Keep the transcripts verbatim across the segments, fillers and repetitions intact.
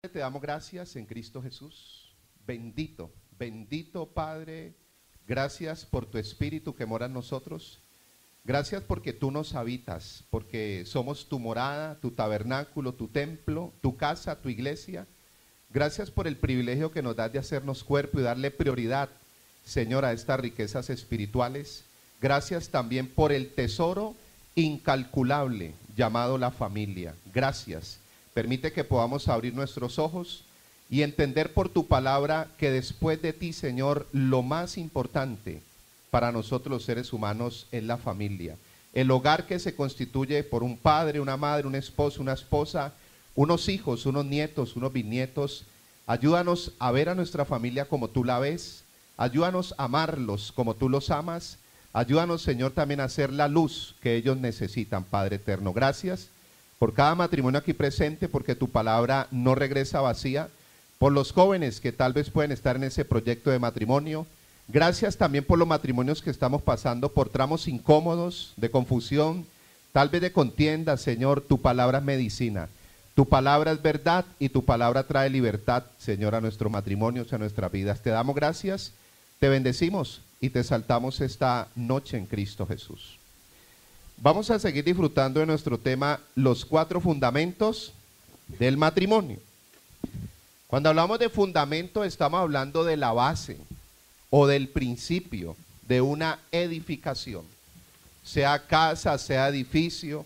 Te damos gracias en Cristo Jesús. Bendito, bendito Padre, gracias por tu Espíritu que mora en nosotros. Gracias porque tú nos habitas, porque somos tu morada, tu tabernáculo, tu templo, tu casa, tu iglesia. Gracias por el privilegio que nos das de hacernos cuerpo y darle prioridad, Señor, a estas riquezas espirituales. Gracias también por el tesoro incalculable llamado la familia. Gracias. Permite que podamos abrir nuestros ojos y entender por tu palabra que después de ti, Señor, lo más importante para nosotros los seres humanos es la familia. El hogar que se constituye por un padre, una madre, un esposo, una esposa, unos hijos, unos nietos, unos bisnietos. Ayúdanos a ver a nuestra familia como tú la ves. Ayúdanos a amarlos como tú los amas. Ayúdanos, Señor, también a ser la luz que ellos necesitan, Padre eterno. Gracias por cada matrimonio aquí presente, porque tu palabra no regresa vacía, por los jóvenes que tal vez pueden estar en ese proyecto de matrimonio. Gracias también por los matrimonios que estamos pasando por tramos incómodos, de confusión, tal vez de contienda. Señor, tu palabra es medicina, tu palabra es verdad y tu palabra trae libertad, Señor, a nuestros matrimonios, a nuestras vidas. Te damos gracias, te bendecimos y te exaltamos esta noche en Cristo Jesús. Vamos a seguir disfrutando de nuestro tema, los cuatro fundamentos del matrimonio. Cuando hablamos de fundamento, estamos hablando de la base o del principio de una edificación, sea casa, sea edificio,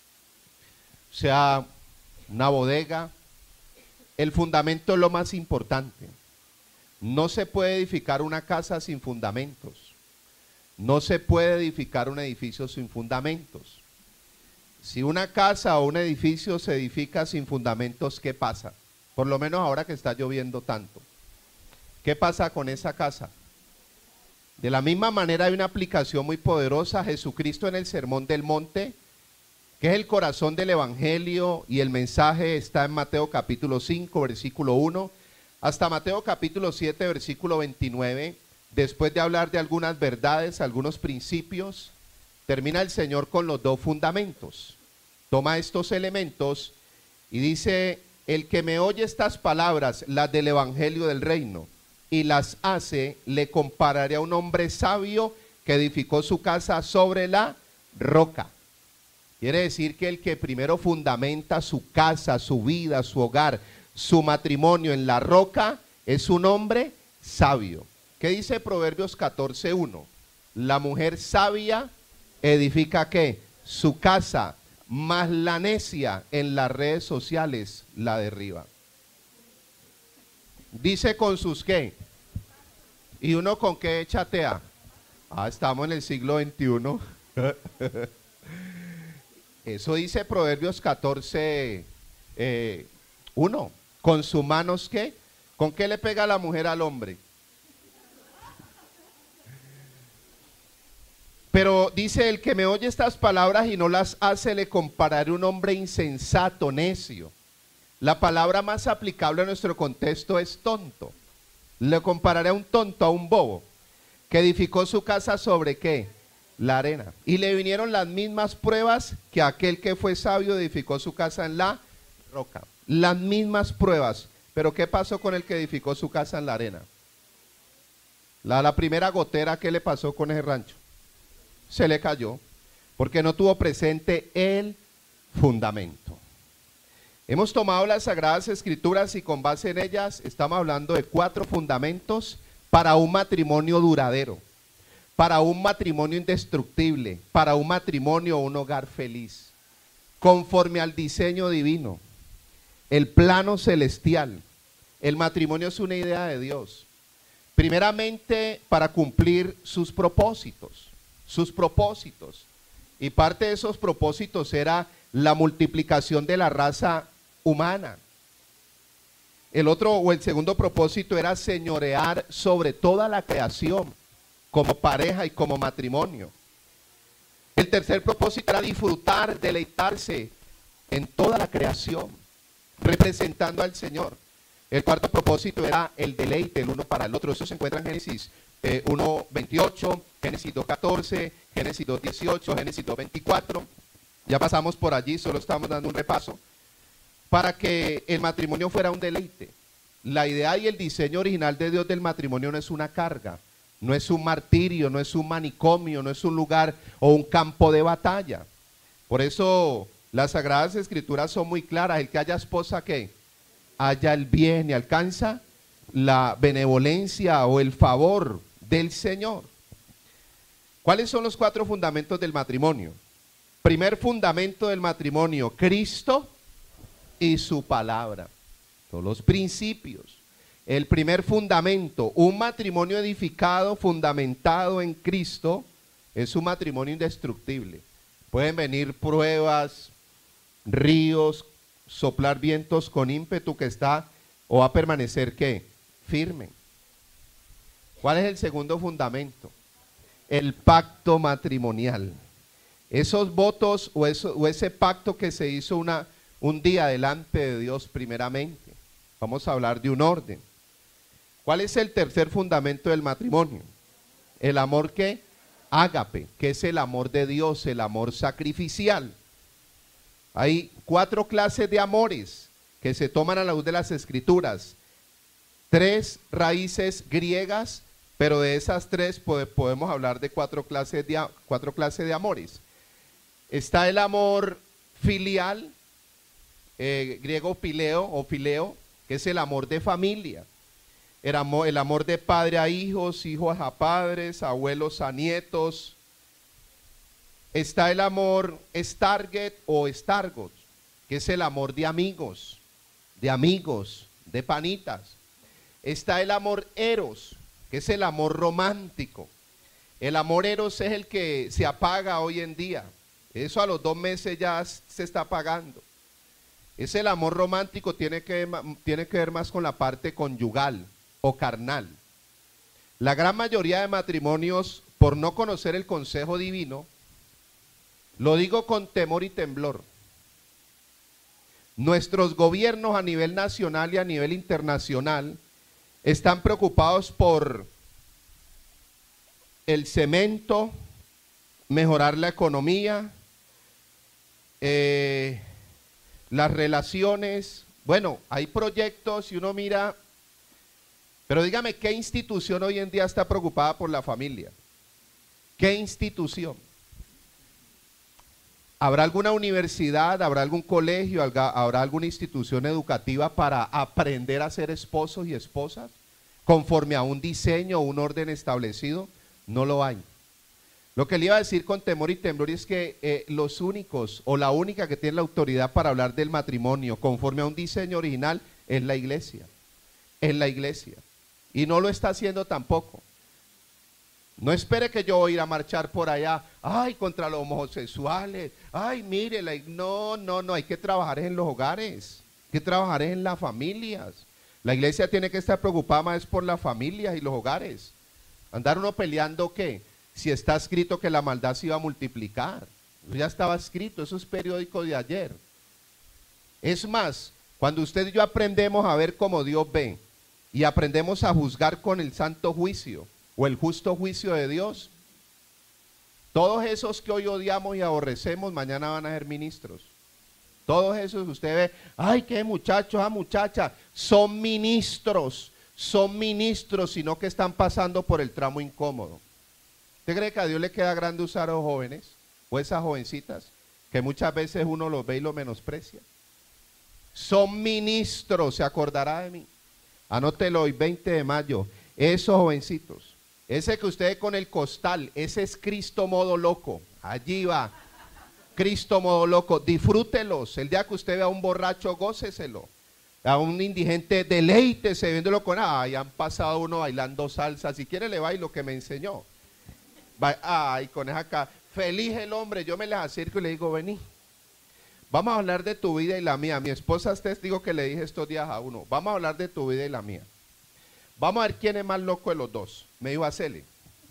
sea una bodega. El fundamento es lo más importante. No se puede edificar una casa sin fundamentos. No se puede edificar un edificio sin fundamentos. Si una casa o un edificio se edifica sin fundamentos, ¿qué pasa? Por lo menos ahora que está lloviendo tanto. ¿Qué pasa con esa casa? De la misma manera hay una aplicación muy poderosa. Jesucristo en el Sermón del Monte, que es el corazón del Evangelio, y el mensaje está en Mateo capítulo cinco, versículo uno, hasta Mateo capítulo siete, versículo veintinueve. Después de hablar de algunas verdades, algunos principios, termina el Señor con los dos fundamentos. Toma estos elementos y dice: el que me oye estas palabras, las del Evangelio del Reino, y las hace, le compararé a un hombre sabio que edificó su casa sobre la roca. Quiere decir que el que primero fundamenta su casa, su vida, su hogar, su matrimonio en la roca, es un hombre sabio. ¿Qué dice Proverbios catorce uno? La mujer sabia edifica ¿qué? Su casa, mas la necia en las redes sociales la derriba. Dice con sus ¿qué? ¿Y uno con qué chatea? Ah, estamos en el siglo veintiuno. Eso dice Proverbios catorce uno. ¿Con sus manos qué? ¿Con qué le pega la mujer al hombre? Pero dice: el que me oye estas palabras y no las hace, le compararé a un hombre insensato, necio. La palabra más aplicable a nuestro contexto es tonto. Le compararé a un tonto, a un bobo, que edificó su casa sobre ¿qué? La arena. Y le vinieron las mismas pruebas que aquel que fue sabio edificó su casa en la roca. Las mismas pruebas. Pero ¿qué pasó con el que edificó su casa en la arena? La, la primera gotera, ¿qué le pasó con ese rancho? Se le cayó, porque no tuvo presente el fundamento. Hemos tomado las Sagradas Escrituras y con base en ellas estamos hablando de cuatro fundamentos para un matrimonio duradero, para un matrimonio indestructible, para un matrimonio o un hogar feliz, conforme al diseño divino, el plano celestial. El matrimonio es una idea de Dios, primeramente para cumplir sus propósitos. sus propósitos, y parte de esos propósitos era la multiplicación de la raza humana. El otro o el segundo propósito era señorear sobre toda la creación como pareja y como matrimonio. El tercer propósito era disfrutar, deleitarse en toda la creación, representando al Señor. El cuarto propósito era el deleite el uno para el otro. Eso se encuentra en Génesis Eh, uno veintiocho, Génesis dos catorce, Génesis dos dieciocho, Génesis dos veinticuatro. Ya pasamos por allí, solo estamos dando un repaso. para que el matrimonio fuera un deleite. La idea y el diseño original de Dios del matrimonio no es una carga, no es un martirio, no es un manicomio, no es un lugar o un campo de batalla. Por eso las Sagradas Escrituras son muy claras. El que haya esposa, ¿qué? Haya el bien y alcanza la benevolencia o el favor del Señor. ¿Cuáles son los cuatro fundamentos del matrimonio? Primer fundamento del matrimonio, Cristo y su palabra. Todos los principios. El primer fundamento, un matrimonio edificado, fundamentado en Cristo, es un matrimonio indestructible. Pueden venir pruebas, ríos, soplar vientos con ímpetu que está o va a permanecer ¿qué? Firme. ¿Cuál es el segundo fundamento? El pacto matrimonial. Esos votos o, eso, o ese pacto que se hizo una, un día delante de Dios primeramente. Vamos a hablar de un orden. ¿Cuál es el tercer fundamento del matrimonio? El amor que ágape, que es el amor de Dios, el amor sacrificial. Hay cuatro clases de amores que se toman a la luz de las Escrituras. Tres raíces griegas, pero de esas tres podemos hablar de cuatro clases de, cuatro clases de amores. Está el amor filial, eh, griego pileo o fileo, que es el amor de familia. El amor, el amor de padre a hijos, hijos a padres, abuelos a nietos. Está el amor estarget o estargot, que es el amor de amigos, de amigos, de panitas. Está el amor eros, que es el amor romántico. El amor eros es el que se apaga hoy en día. Eso a los dos meses ya se está apagando. Es el amor romántico, tiene que, tiene que ver más con la parte conyugal o carnal. La gran mayoría de matrimonios, por no conocer el consejo divino, lo digo con temor y temblor, nuestros gobiernos a nivel nacional y a nivel internacional están preocupados por el cemento, mejorar la economía, eh, las relaciones. Bueno, hay proyectos y uno mira, pero dígame, ¿qué institución hoy en día está preocupada por la familia? ¿Qué institución? ¿Habrá alguna universidad, habrá algún colegio, habrá alguna institución educativa para aprender a ser esposos y esposas conforme a un diseño o un orden establecido? No lo hay. Lo que le iba a decir con temor y temblor es que eh, los únicos o la única que tiene la autoridad para hablar del matrimonio conforme a un diseño original es la iglesia. Es la iglesia. Y no lo está haciendo tampoco. No espere que yo voy a ir a marchar por allá, ay, contra los homosexuales, ay, mire, la, no, no, no, hay que trabajar en los hogares, hay que trabajar en las familias. La iglesia tiene que estar preocupada más por las familias y los hogares. Andar uno peleando, ¿qué? Si está escrito que la maldad se iba a multiplicar. Eso ya estaba escrito, eso es periódico de ayer. Es más, cuando usted y yo aprendemos a ver como Dios ve y aprendemos a juzgar con el santo juicio, o el justo juicio de Dios, todos esos que hoy odiamos y aborrecemos, mañana van a ser ministros. Todos esos que usted ve, ay, qué muchachos, ah, muchacha, son ministros, son ministros, sino que están pasando por el tramo incómodo. ¿Usted cree que a Dios le queda grande usar a los jóvenes, o esas jovencitas, que muchas veces uno los ve y los menosprecia? Son ministros, se acordará de mí. Anótelo hoy, veinte de mayo, esos jovencitos. Ese que usted ve con el costal, ese es Cristo modo loco. Allí va, Cristo modo loco. Disfrútelos. El día que usted vea a un borracho, góceselo. A un indigente, deleítese viéndolo con, ay, han pasado uno bailando salsa. Si quiere le bailo que me enseñó. Ay, con esa acá. Feliz el hombre. Yo me les acerco y le digo, vení. Vamos a hablar de tu vida y la mía. Mi esposa es testigo que le dije estos días a uno. Vamos a hablar de tu vida y la mía. Vamos a ver quién es más loco de los dos. Me dijo, hacele.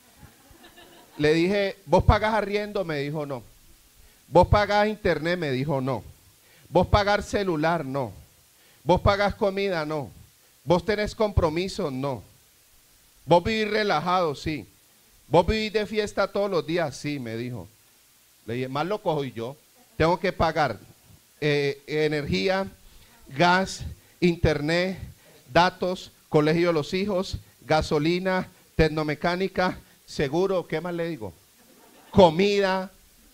Le dije, ¿vos pagás arriendo? Me dijo, no. ¿Vos pagás internet? Me dijo, no. ¿Vos pagás celular? No. ¿Vos pagás comida? No. ¿Vos tenés compromiso? No. ¿Vos vivís relajado? Sí. ¿Vos vivís de fiesta todos los días? Sí, me dijo. Le dije, más loco soy yo. Tengo que pagar eh, energía, gas, internet, datos, colegio de los hijos, gasolina, tecnomecánica, seguro, ¿qué más le digo? Comida,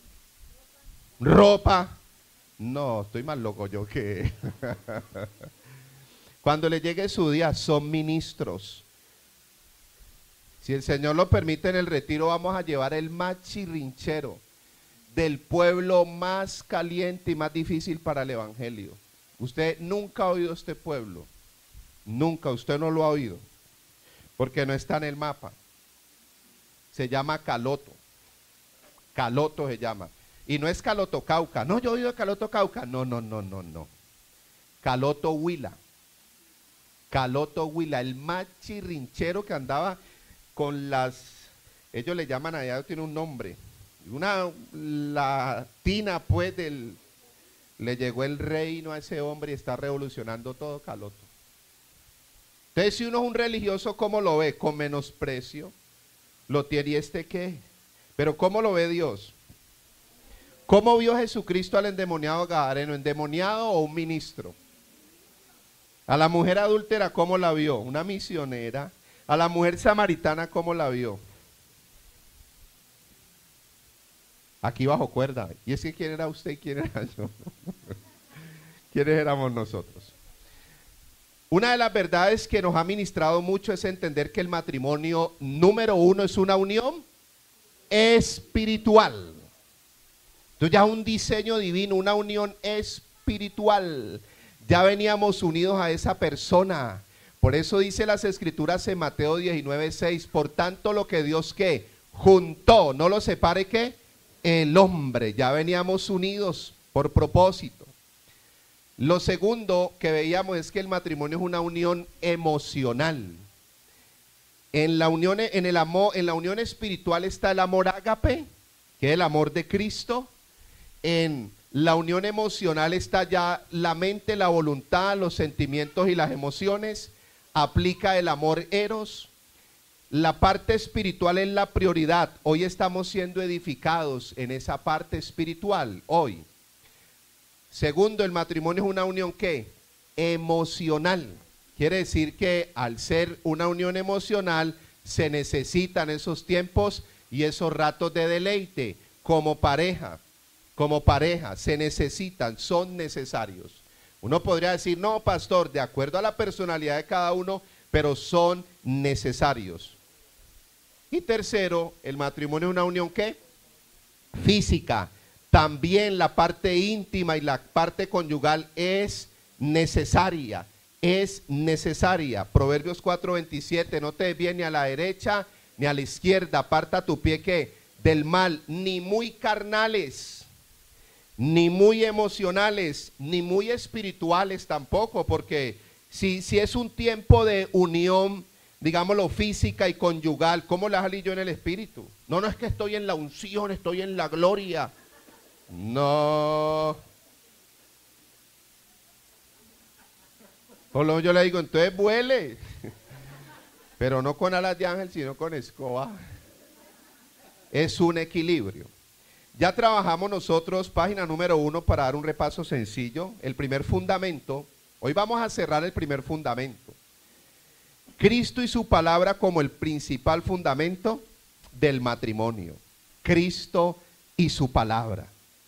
ropa. No, estoy más loco yo que... Cuando le llegue su día, son ministros. Si el Señor lo permite, en el retiro vamos a llevar el más chirrinchero del pueblo más caliente y más difícil para el evangelio. Usted nunca ha oído este pueblo. Nunca, usted no lo ha oído. Porque no está en el mapa. Se llama Caloto. Caloto se llama. Y no es Caloto Cauca. No, yo he oído Caloto Cauca. No, no, no, no, no. Caloto Huila. Caloto Huila, el más chirrinchero que andaba con las, ellos le llaman allá, tiene un nombre, una latina pues del, le llegó el reino a ese hombre y está revolucionando todo Caloto. Entonces si uno es un religioso, ¿cómo lo ve? Con menosprecio, lo tiene, ¿y este qué? Pero ¿cómo lo ve Dios? ¿Cómo vio Jesucristo al endemoniado gadareno? ¿Endemoniado o un ministro? A la mujer adúltera, ¿cómo la vio? Una misionera. A la mujer samaritana, ¿cómo la vio? Aquí bajo cuerda. Y es que ¿quién era usted y quién era yo? ¿Quiénes éramos nosotros? Una de las verdades que nos ha ministrado mucho es entender que el matrimonio, número uno, es una unión espiritual. Entonces ya un diseño divino, una unión espiritual. Ya veníamos unidos a esa persona. Por eso dice las escrituras en Mateo diecinueve, seis, por tanto lo que Dios ¿qué? Juntó, no lo separe ¿qué? El hombre. Ya veníamos unidos por propósito. Lo segundo que veíamos es que el matrimonio es una unión emocional. En la unión, en el amor, en la unión espiritual está el amor ágape, que es el amor de Cristo. En la unión emocional está ya la mente, la voluntad, los sentimientos y las emociones. Aplica el amor eros. La parte espiritual es la prioridad. Hoy estamos siendo edificados en esa parte espiritual, hoy. Segundo, el matrimonio es una unión ¿qué? Emocional. Quiere decir que al ser una unión emocional se necesitan esos tiempos y esos ratos de deleite como pareja. Como pareja, se necesitan, son necesarios. Uno podría decir, no, pastor, de acuerdo a la personalidad de cada uno, pero son necesarios. Y tercero, el matrimonio es una unión ¿qué? Física. También la parte íntima y la parte conyugal es necesaria, es necesaria. Proverbios cuatro veintisiete, no te desvíes ni a la derecha ni a la izquierda, aparta tu pie ¿qué? Del mal, ni muy carnales, ni muy emocionales, ni muy espirituales tampoco, porque si, si es un tiempo de unión, digámoslo, física y conyugal, ¿cómo la salí yo en el espíritu? No, no es que estoy en la unción, estoy en la gloria. No. Por lo menos yo le digo, entonces vuele. Pero no con alas de ángel, sino con escoba. Es un equilibrio. Ya trabajamos nosotros, página número uno, para dar un repaso sencillo. El primer fundamento, hoy vamos a cerrar el primer fundamento. Cristo y su palabra como el principal fundamento del matrimonio. Cristo y su palabra.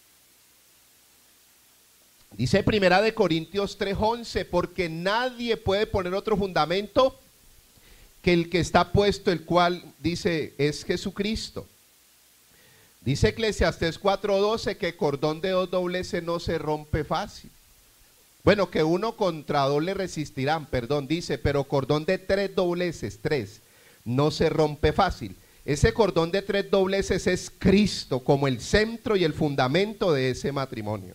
Dice Primera de Corintios tres once, porque nadie puede poner otro fundamento que el que está puesto, el cual dice es Jesucristo. Dice Eclesiastés cuatro doce que cordón de dos dobleces no se rompe fácil. Bueno, que uno contra dos le resistirán, perdón, dice, pero cordón de tres dobleces, tres, no se rompe fácil. Ese cordón de tres dobleces es Cristo como el centro y el fundamento de ese matrimonio.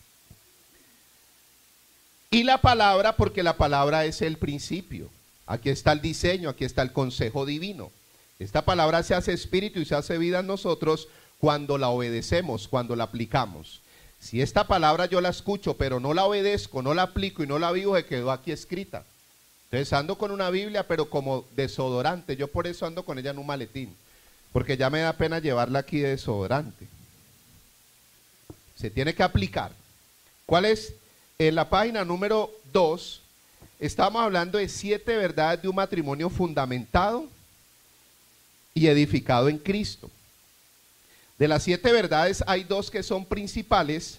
Y la palabra, porque la palabra es el principio. Aquí está el diseño, aquí está el consejo divino. Esta palabra se hace espíritu y se hace vida en nosotros cuando la obedecemos, cuando la aplicamos. Si esta palabra yo la escucho, pero no la obedezco, no la aplico y no la vivo, se quedó aquí escrita. Entonces ando con una Biblia, pero como desodorante. Yo por eso ando con ella en un maletín, porque ya me da pena llevarla aquí de desodorante. Se tiene que aplicar. ¿Cuál es en la página número dos, estamos hablando de siete verdades de un matrimonio fundamentado y edificado en Cristo. De las siete verdades hay dos que son principales,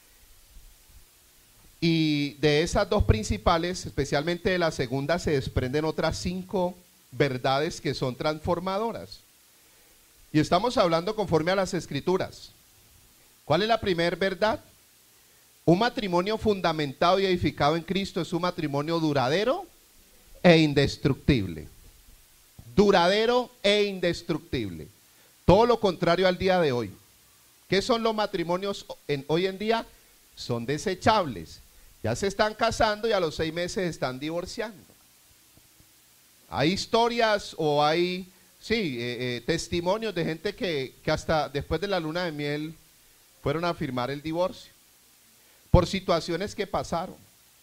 y de esas dos principales, especialmente de la segunda, se desprenden otras cinco verdades que son transformadoras. Y estamos hablando conforme a las Escrituras. ¿Cuál es la primera verdad? Un matrimonio fundamentado y edificado en Cristo es un matrimonio duradero e indestructible. Duradero e indestructible. Todo lo contrario al día de hoy. ¿Qué son los matrimonios en, hoy en día? Son desechables. Ya se están casando y a los seis meses están divorciando. Hay historias o hay, sí, eh, eh, testimonios de gente que, que hasta después de la luna de miel fueron a firmar el divorcio por situaciones que pasaron.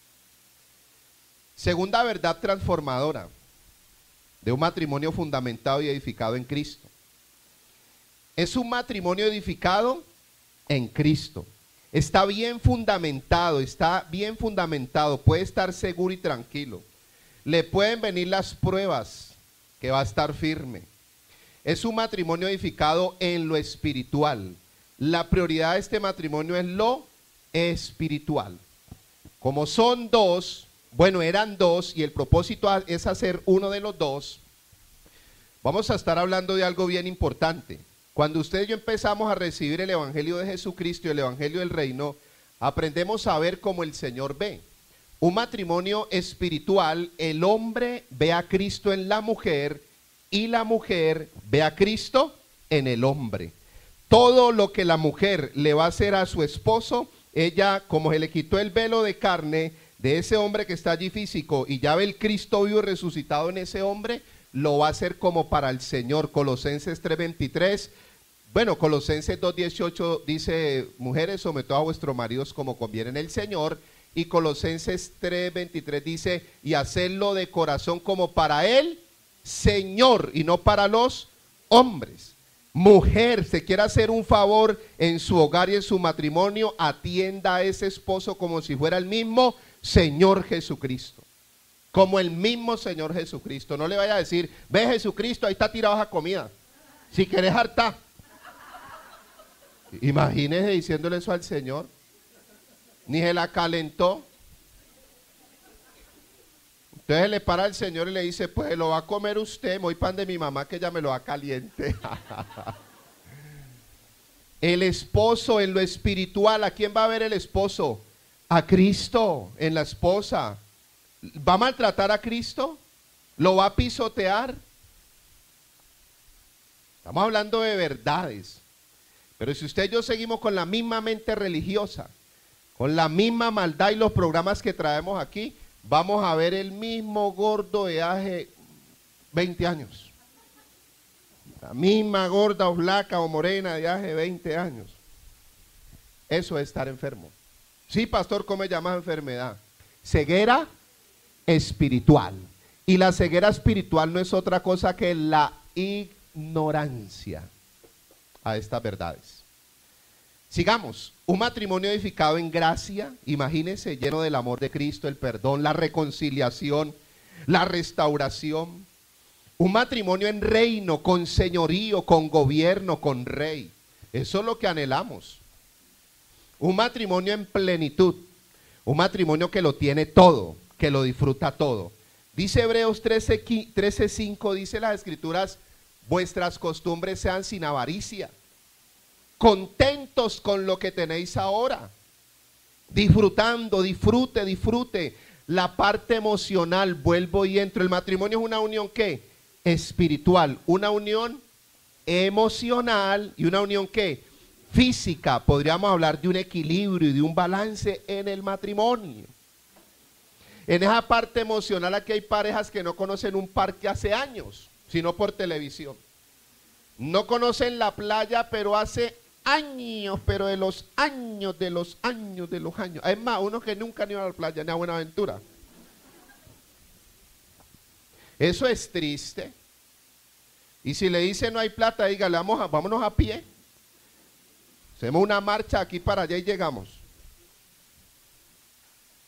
Segunda verdad transformadora de un matrimonio fundamentado y edificado en Cristo. Es un matrimonio edificado en Cristo. Está bien fundamentado, está bien fundamentado, puede estar seguro y tranquilo. Le pueden venir las pruebas, que va a estar firme. Es un matrimonio edificado en lo espiritual. La prioridad de este matrimonio es lo espiritual. Como son dos, bueno, eran dos y el propósito es hacer uno de los dos, vamos a estar hablando de algo bien importante. Cuando usted y yo empezamos a recibir el Evangelio de Jesucristo y el Evangelio del Reino, aprendemos a ver como el Señor ve. Un matrimonio espiritual, el hombre ve a Cristo en la mujer y la mujer ve a Cristo en el hombre. Todo lo que la mujer le va a hacer a su esposo, ella, como se le quitó el velo de carne de ese hombre que está allí físico y ya ve el Cristo vivo y resucitado en ese hombre, lo va a hacer como para el Señor. Colosenses tres veintitrés, bueno, Colosenses dos dieciocho dice, mujeres, someted a vuestros maridos como conviene en el Señor, y Colosenses tres veintitrés dice, y hacerlo de corazón como para el Señor y no para los hombres. Mujer, se quiere hacer un favor en su hogar y en su matrimonio, atienda a ese esposo como si fuera el mismo Señor Jesucristo. Como el mismo Señor Jesucristo. No le vaya a decir, ve Jesucristo, ahí está tirada esa comida. Si querés hartar. Imagínese diciéndole eso al Señor. Ni se la calentó. Entonces le para al Señor y le dice, pues lo va a comer usted, voy pan de mi mamá que ella me lo da caliente. El esposo en lo espiritual, ¿a quién va a ver el esposo? A Cristo en la esposa. ¿Va a maltratar a Cristo? ¿Lo va a pisotear? Estamos hablando de verdades. Pero si usted y yo seguimos con la misma mente religiosa, con la misma maldad y los programas que traemos aquí, vamos a ver el mismo gordo de hace veinte años. La misma gorda o flaca o morena de hace veinte años. Eso es estar enfermo. Sí, pastor, ¿cómo se llama enfermedad? Ceguera espiritual. Y la ceguera espiritual no es otra cosa que la ignorancia a estas verdades. Sigamos. Un matrimonio edificado en gracia, imagínense, lleno del amor de Cristo, el perdón, la reconciliación, la restauración. Un matrimonio en reino, con señorío, con gobierno, con rey. Eso es lo que anhelamos. Un matrimonio en plenitud. Un matrimonio que lo tiene todo, que lo disfruta todo. Dice Hebreos trece cinco, dice las Escrituras, vuestras costumbres sean sin avaricia, contentos con lo que tenéis ahora, disfrutando, disfrute, disfrute. La parte emocional, vuelvo y entro. El matrimonio es una unión ¿qué? Espiritual, una unión emocional y una unión ¿qué? Física. Podríamos hablar de un equilibrio y de un balance en el matrimonio. En esa parte emocional aquí hay parejas que no conocen un parque hace años, sino por televisión. No conocen la playa, pero hace años, pero de los años, de los años, de los años. Es más, unos que nunca han ido a la playa, ni a Buenaventura. Eso es triste. Y si le dice no hay plata, dígale, vamos a, vámonos a pie. Hacemos una marcha aquí para allá y llegamos.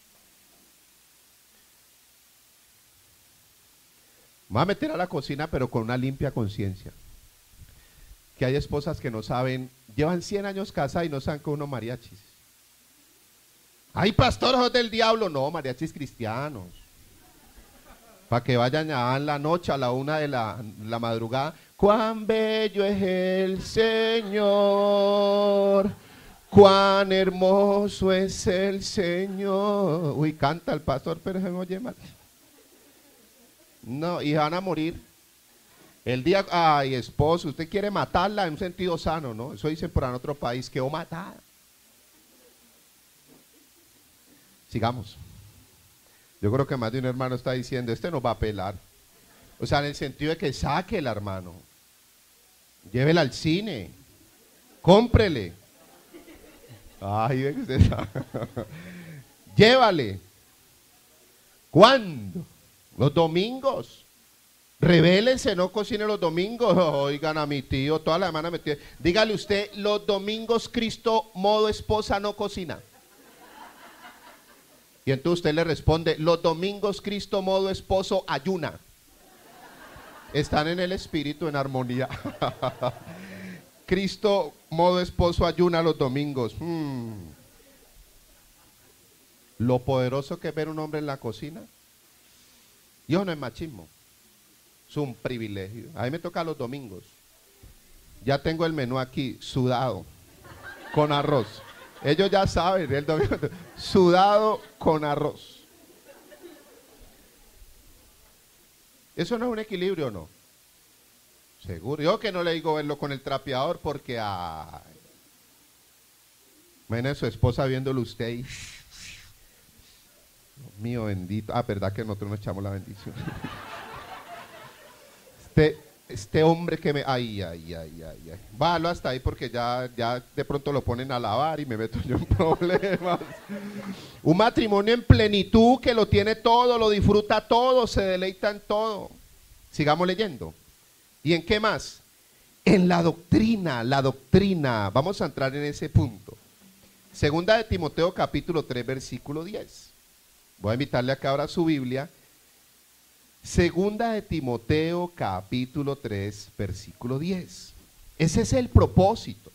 Me voy a meter a la cocina, pero con una limpia conciencia. Que hay esposas que no saben, llevan cien años casadas y no saben que unos mariachis. Hay pastores del diablo, no, mariachis cristianos. Para que vayan a la noche, a la una de la, la madrugada. Cuán bello es el Señor, cuán hermoso es el Señor. Uy, canta el pastor, pero se me oye mal. No, y van a morir. El día, ay, esposo, usted quiere matarla en un sentido sano, ¿no? Eso dicen por en otro país, quedó matada. Sigamos. Yo creo que más de un hermano está diciendo, este nos va a pelar. O sea, en el sentido de que saque el hermano. Llévela al cine. Cómprele. Ay, ve que usted sabe. Llévale. ¿Cuándo? Los domingos. Revélese, no cocine los domingos. Oigan a mi tío, toda la semana me tiene. Dígale usted, los domingos Cristo modo esposa no cocina. Y entonces usted le responde, los domingos Cristo modo esposo ayuna. Están en el espíritu, en armonía. Cristo modo esposo ayuna los domingos. Hmm. Lo poderoso que es ver un hombre en la cocina. Y eso no es machismo. Es un privilegio. A mí me toca los domingos. Ya tengo el menú aquí, sudado, con arroz. Ellos ya saben, el domingo, sudado con arroz. ¿Eso no es un equilibrio o no? Seguro. Yo que no le digo verlo con el trapeador porque, ay, imagínese su esposa viéndolo usted y, Dios mío bendito. Ah, verdad que nosotros nos echamos la bendición. Este, este hombre que me... Ay, ay, ay, ay, ay. Bájalo hasta ahí porque ya, ya de pronto lo ponen a lavar y me meto yo en problemas. Un matrimonio en plenitud que lo tiene todo, lo disfruta todo, se deleita en todo. Sigamos leyendo. ¿Y en qué más? En la doctrina, la doctrina. Vamos a entrar en ese punto. Segunda de Timoteo capítulo tres, versículo diez. Voy a invitarle a que abra su Biblia. Segunda de Timoteo capítulo tres, versículo diez. Ese es el propósito.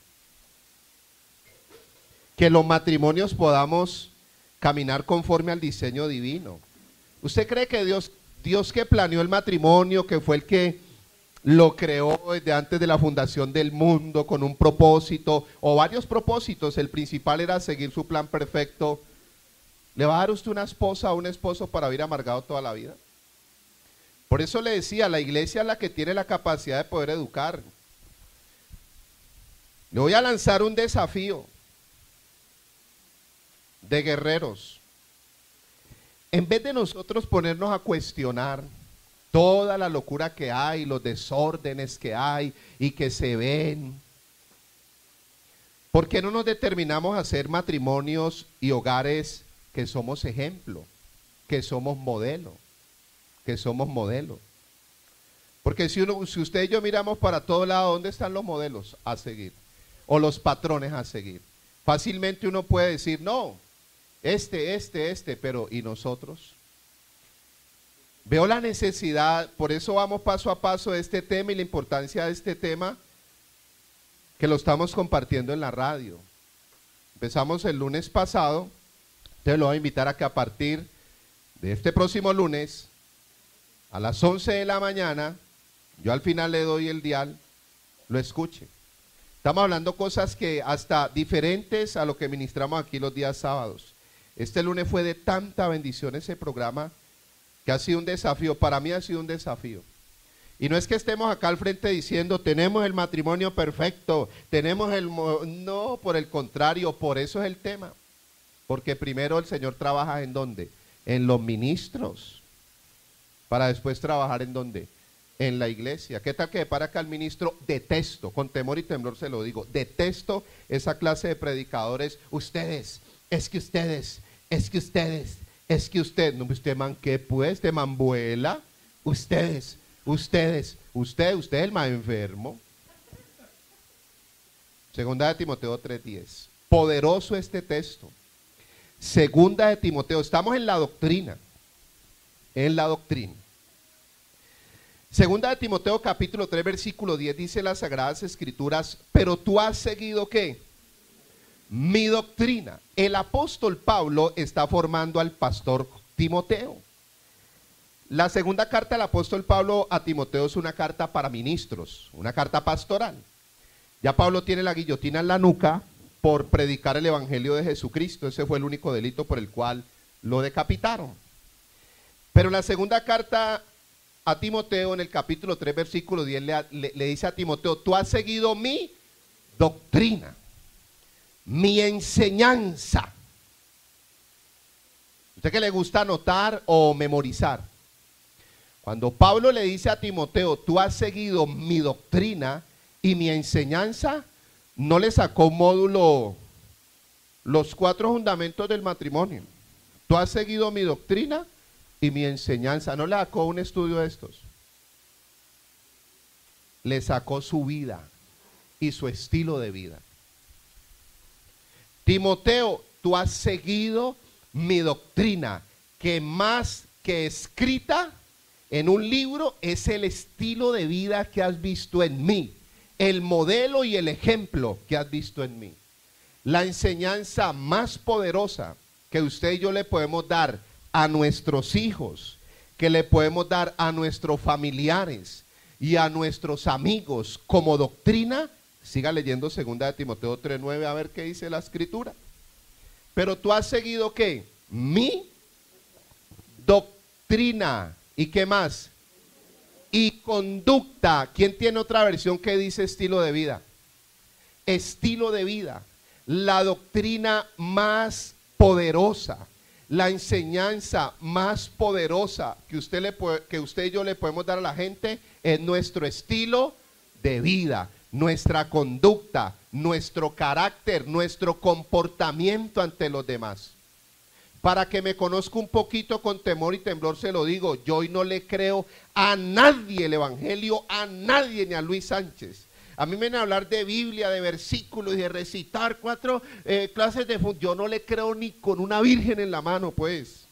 Que los matrimonios podamos caminar conforme al diseño divino. ¿Usted cree que Dios, Dios que planeó el matrimonio, que fue el que lo creó desde antes de la fundación del mundo con un propósito o varios propósitos, el principal era seguir su plan perfecto, le va a dar usted una esposa o un esposo para vivir amargado toda la vida? Por eso le decía, la iglesia es la que tiene la capacidad de poder educar. Le voy a lanzar un desafío de guerreros. En vez de nosotros ponernos a cuestionar toda la locura que hay, los desórdenes que hay y que se ven, ¿por qué no nos determinamos a hacer matrimonios y hogares que somos ejemplo, que somos modelo? Que somos modelos. Porque si, uno, si usted y yo miramos para todo lado, ¿dónde están los modelos a seguir? O los patrones a seguir. Fácilmente uno puede decir, no, este, este, este, pero ¿y nosotros? Veo la necesidad, por eso vamos paso a paso de este tema y la importancia de este tema que lo estamos compartiendo en la radio. Empezamos el lunes pasado, te lo voy a invitar a que a partir de este próximo lunes, a las once de la mañana, yo al final le doy el dial, lo escuche. Estamos hablando cosas que hasta diferentes a lo que ministramos aquí los días sábados. Este lunes fue de tanta bendición ese programa que ha sido un desafío, para mí ha sido un desafío. Y no es que estemos acá al frente diciendo, tenemos el matrimonio perfecto, tenemos el... No, por el contrario, por eso es el tema. Porque primero el Señor trabaja ¿en dónde? En los ministros. Para después trabajar ¿en dónde? En la iglesia. ¿Qué tal que para acá el ministro? Detesto, con temor y temblor se lo digo, detesto esa clase de predicadores. Ustedes, es que ustedes, es que ustedes, es que usted, no, usted man, ¿qué pues? ¿De mambuela? Ustedes, ustedes, usted, usted es el más enfermo. Segunda de Timoteo tres diez. Poderoso este texto. Segunda de Timoteo, estamos en la doctrina, en la doctrina. Segunda de Timoteo capítulo tres versículo diez dice las Sagradas Escrituras, pero tú has seguido ¿qué? Mi doctrina. El apóstol Pablo está formando al pastor Timoteo. La segunda carta del apóstol Pablo a Timoteo es una carta para ministros, una carta pastoral. Ya Pablo tiene la guillotina en la nuca por predicar el evangelio de Jesucristo. Ese fue el único delito por el cual lo decapitaron. Pero la segunda carta a Timoteo, en el capítulo tres, versículo diez, le, le, le dice a Timoteo, tú has seguido mi doctrina, mi enseñanza. ¿Usted que le gusta anotar o memorizar? Cuando Pablo le dice a Timoteo, tú has seguido mi doctrina y mi enseñanza, no le sacó un módulo, los cuatro fundamentos del matrimonio. Tú has seguido mi doctrina y mi enseñanza. No le sacó un estudio de estos. Le sacó su vida y su estilo de vida. Timoteo, tú has seguido mi doctrina, que más que escrita en un libro es el estilo de vida que has visto en mí, el modelo y el ejemplo que has visto en mí. La enseñanza más poderosa que usted y yo le podemos dar a nuestros hijos, que le podemos dar a nuestros familiares y a nuestros amigos como doctrina, siga leyendo segunda de Timoteo tres nueve a ver qué dice la escritura. Pero tú has seguido ¿qué? Mi doctrina. ¿Y qué más? Y conducta. ¿Quién tiene otra versión que dice estilo de vida? Estilo de vida. La doctrina más poderosa, la enseñanza más poderosa que usted, le puede, que usted y yo le podemos dar a la gente es nuestro estilo de vida, nuestra conducta, nuestro carácter, nuestro comportamiento ante los demás. Para que me conozca un poquito con temor y temblor se lo digo, yo hoy no le creo a nadie el evangelio, a nadie, ni a Luis Sánchez. A mí me vienen a hablar de Biblia, de versículos y de recitar cuatro eh, clases de fun- yo no le creo ni con una virgen en la mano, pues.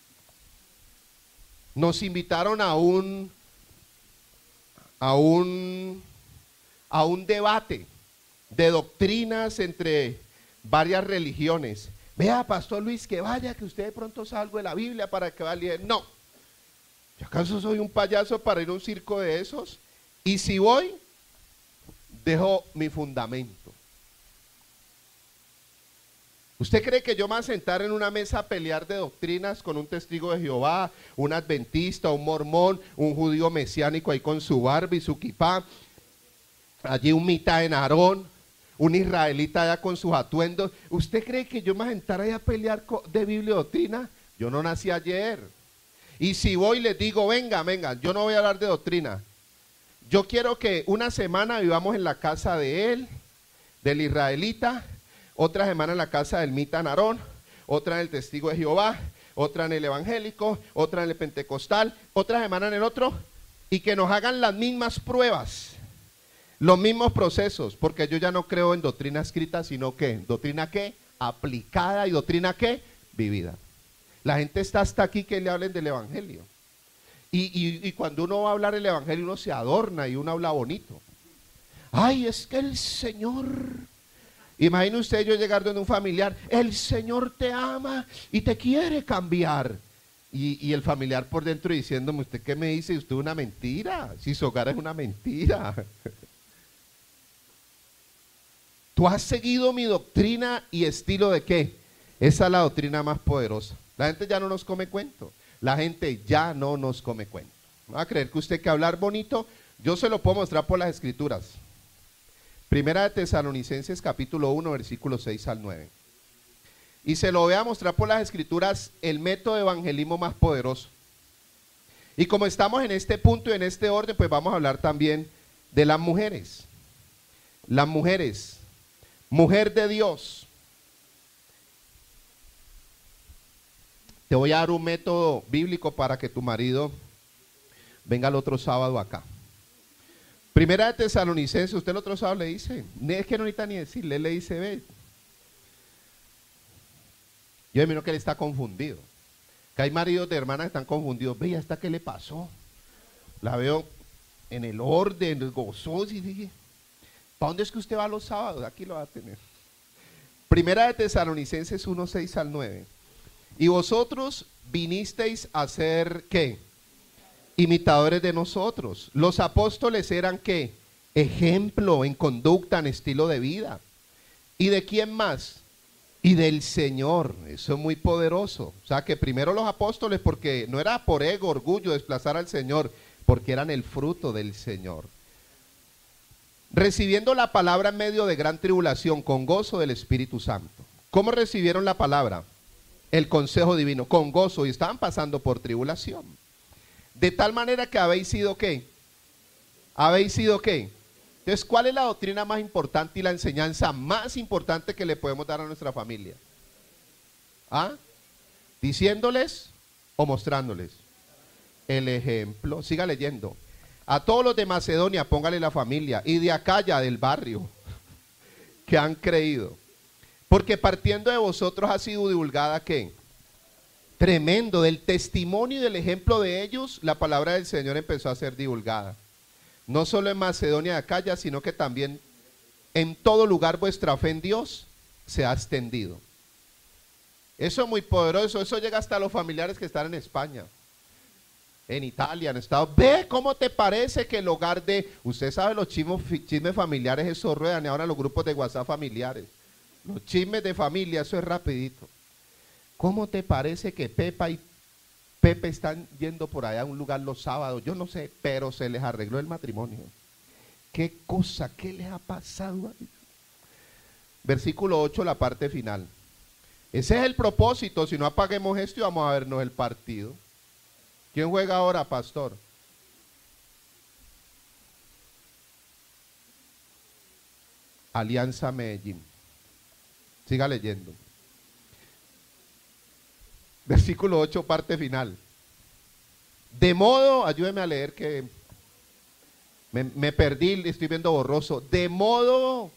Nos invitaron a un a un a un debate de doctrinas entre varias religiones. Vea, Pastor Luis, que vaya, que usted de pronto sabe algo de la Biblia para que vaya. No, ¿yo acaso soy un payaso para ir a un circo de esos? Y si voy, dejo mi fundamento. ¿Usted cree que yo me voy a sentar en una mesa a pelear de doctrinas con un testigo de Jehová, un adventista, un mormón, un judío mesiánico ahí con su barba y su kipá, allí un mitad en Aarón, un israelita allá con sus atuendos? ¿Usted cree que yo me voy a sentar ahí a pelear de Biblia y doctrina? Yo no nací ayer. Y si voy y les digo, venga, venga, yo no voy a hablar de doctrina. Yo quiero que una semana vivamos en la casa de él, del israelita, otra semana en la casa del mita Aarón, otra en el testigo de Jehová, otra en el evangélico, otra en el pentecostal, otra semana en el otro, y que nos hagan las mismas pruebas, los mismos procesos, porque yo ya no creo en doctrina escrita, sino que doctrina ¿qué? Aplicada, y doctrina ¿qué? Vivida. La gente está hasta aquí que le hablen del evangelio. Y, y, y cuando uno va a hablar el evangelio, uno se adorna y uno habla bonito. Ay, es que el Señor, imagine usted yo llegar donde un familiar, el Señor te ama y te quiere cambiar. Y, y el familiar por dentro diciéndome, ¿usted qué me dice? Usted es una mentira, si su hogar es una mentira. Tú has seguido mi doctrina y estilo de qué. Esa es la doctrina más poderosa. La gente ya no nos come cuento. La gente ya no nos come cuento. ¿No va a creer que usted que hablar bonito? Yo se lo puedo mostrar por las escrituras. Primera de Tesalonicenses capítulo uno, versículos seis al nueve. Y se lo voy a mostrar por las escrituras el método de evangelismo más poderoso. Y como estamos en este punto y en este orden, pues vamos a hablar también de las mujeres. Las mujeres. Mujer de Dios. Te voy a dar un método bíblico para que tu marido venga el otro sábado acá. Primera de Tesalonicenses, usted el otro sábado le dice, es que no necesita ni decirle, él le dice, ve. Yo imagino que él está confundido. Que hay maridos de hermanas que están confundidos. Ve, ¿hasta qué le pasó? La veo en el orden, gozoso, y dije, ¿para dónde es que usted va los sábados? Aquí lo va a tener. Primera de Tesalonicenses uno, seis al nueve. Y vosotros vinisteis a ser, ¿qué? Imitadores de nosotros. Los apóstoles eran, ¿qué? Ejemplo en conducta, en estilo de vida. ¿Y de quién más? Y del Señor. Eso es muy poderoso. O sea que primero los apóstoles, porque no era por ego, orgullo, desplazar al Señor, porque eran el fruto del Señor. Recibiendo la palabra en medio de gran tribulación, con gozo del Espíritu Santo. ¿Cómo recibieron la palabra? El consejo divino, con gozo, y estaban pasando por tribulación. De tal manera que habéis sido, ¿qué? ¿Habéis sido qué? Entonces, ¿cuál es la doctrina más importante y la enseñanza más importante que le podemos dar a nuestra familia? ¿Ah? ¿Diciéndoles o mostrándoles? El ejemplo. Siga leyendo. A todos los de Macedonia, póngale la familia, y de Acaya, del barrio, que han creído. Porque partiendo de vosotros ha sido divulgada, ¿qué? Tremendo, del testimonio y del ejemplo de ellos, la palabra del Señor empezó a ser divulgada. No solo en Macedonia y Acaya, sino que también en todo lugar vuestra fe en Dios se ha extendido. Eso es muy poderoso, eso llega hasta los familiares que están en España, en Italia, en Estados Unidos. Ve cómo te parece que el hogar de, usted sabe los chismos, chismes familiares, eso ruedan ahora los grupos de WhatsApp familiares. Los chismes de familia, eso es rapidito. ¿Cómo te parece que Pepa y Pepe están yendo por allá a un lugar los sábados? Yo no sé, pero se les arregló el matrimonio. ¿Qué cosa? ¿Qué les ha pasado? Versículo ocho, la parte final. Ese es el propósito. Si no apaguemos esto y vamos a vernos el partido. ¿Quién juega ahora, pastor? Alianza Medellín. Siga leyendo. Versículo ocho, parte final. De modo, ayúdeme a leer que me, me perdí, estoy viendo borroso. De modo,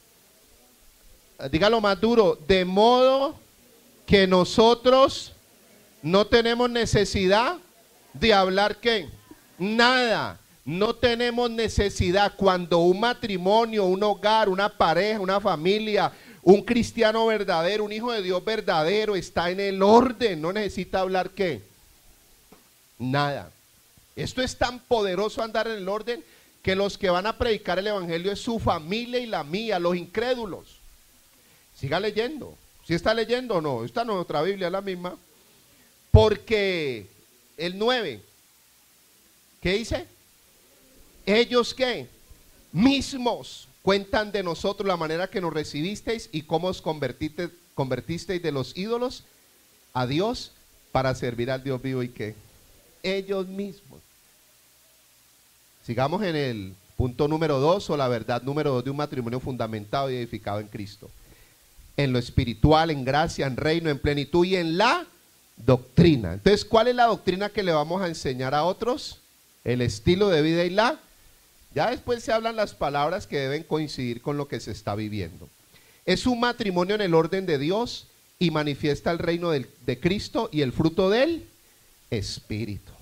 dígalo más duro, de modo que nosotros no tenemos necesidad de hablar ¿qué? Nada. No tenemos necesidad cuando un matrimonio, un hogar, una pareja, una familia, un cristiano verdadero, un hijo de Dios verdadero está en el orden, no necesita hablar ¿qué? Nada. Esto es tan poderoso andar en el orden que los que van a predicar el evangelio es su familia y la mía, los incrédulos. Siga leyendo. ¿Sí está leyendo o no? Esta no es otra Biblia, es la misma. Porque el nueve, ¿qué dice? Ellos ¿qué? Mismos cuentan de nosotros la manera que nos recibisteis y cómo os convertiste, convertisteis de los ídolos a Dios para servir al Dios vivo y ¿qué? Ellos mismos. Sigamos en el punto número dos, o la verdad número dos de un matrimonio fundamentado y edificado en Cristo. En lo espiritual, en gracia, en reino, en plenitud y en la doctrina. Entonces, ¿cuál es la doctrina que le vamos a enseñar a otros? El estilo de vida y la... Ya después se hablan las palabras que deben coincidir con lo que se está viviendo. Es un matrimonio en el orden de Dios y manifiesta el reino del, de Cristo y el fruto del Espíritu.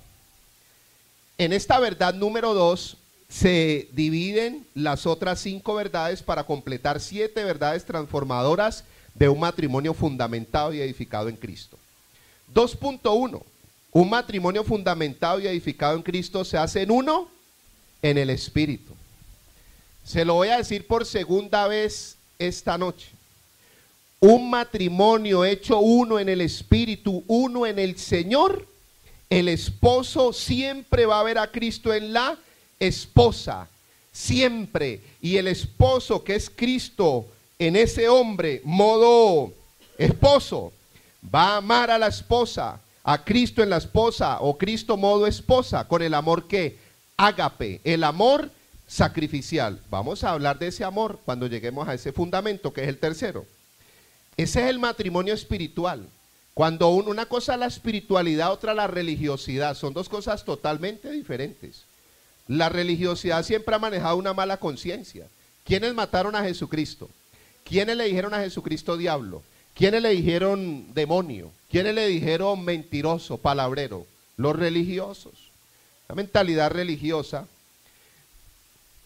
En esta verdad número dos se dividen las otras cinco verdades para completar siete verdades transformadoras de un matrimonio fundamentado y edificado en Cristo. dos punto uno. Un matrimonio fundamentado y edificado en Cristo se hace en uno, en el Espíritu. Se lo voy a decir por segunda vez esta noche. Un matrimonio hecho uno en el Espíritu, uno en el Señor, el esposo siempre va a ver a Cristo en la esposa, siempre. Y el esposo que es Cristo en ese hombre, modo esposo, va a amar a la esposa, a Cristo en la esposa, o Cristo modo esposa, con el amor que ágape, el amor sacrificial. Vamos a hablar de ese amor cuando lleguemos a ese fundamento que es el tercero. Ese es el matrimonio espiritual. Cuando uno, una cosa es la espiritualidad, otra la religiosidad, son dos cosas totalmente diferentes. La religiosidad siempre ha manejado una mala conciencia. ¿Quiénes mataron a Jesucristo? ¿Quiénes le dijeron a Jesucristo diablo? ¿Quiénes le dijeron demonio? ¿Quiénes le dijeron mentiroso, palabrero? Los religiosos. La mentalidad religiosa.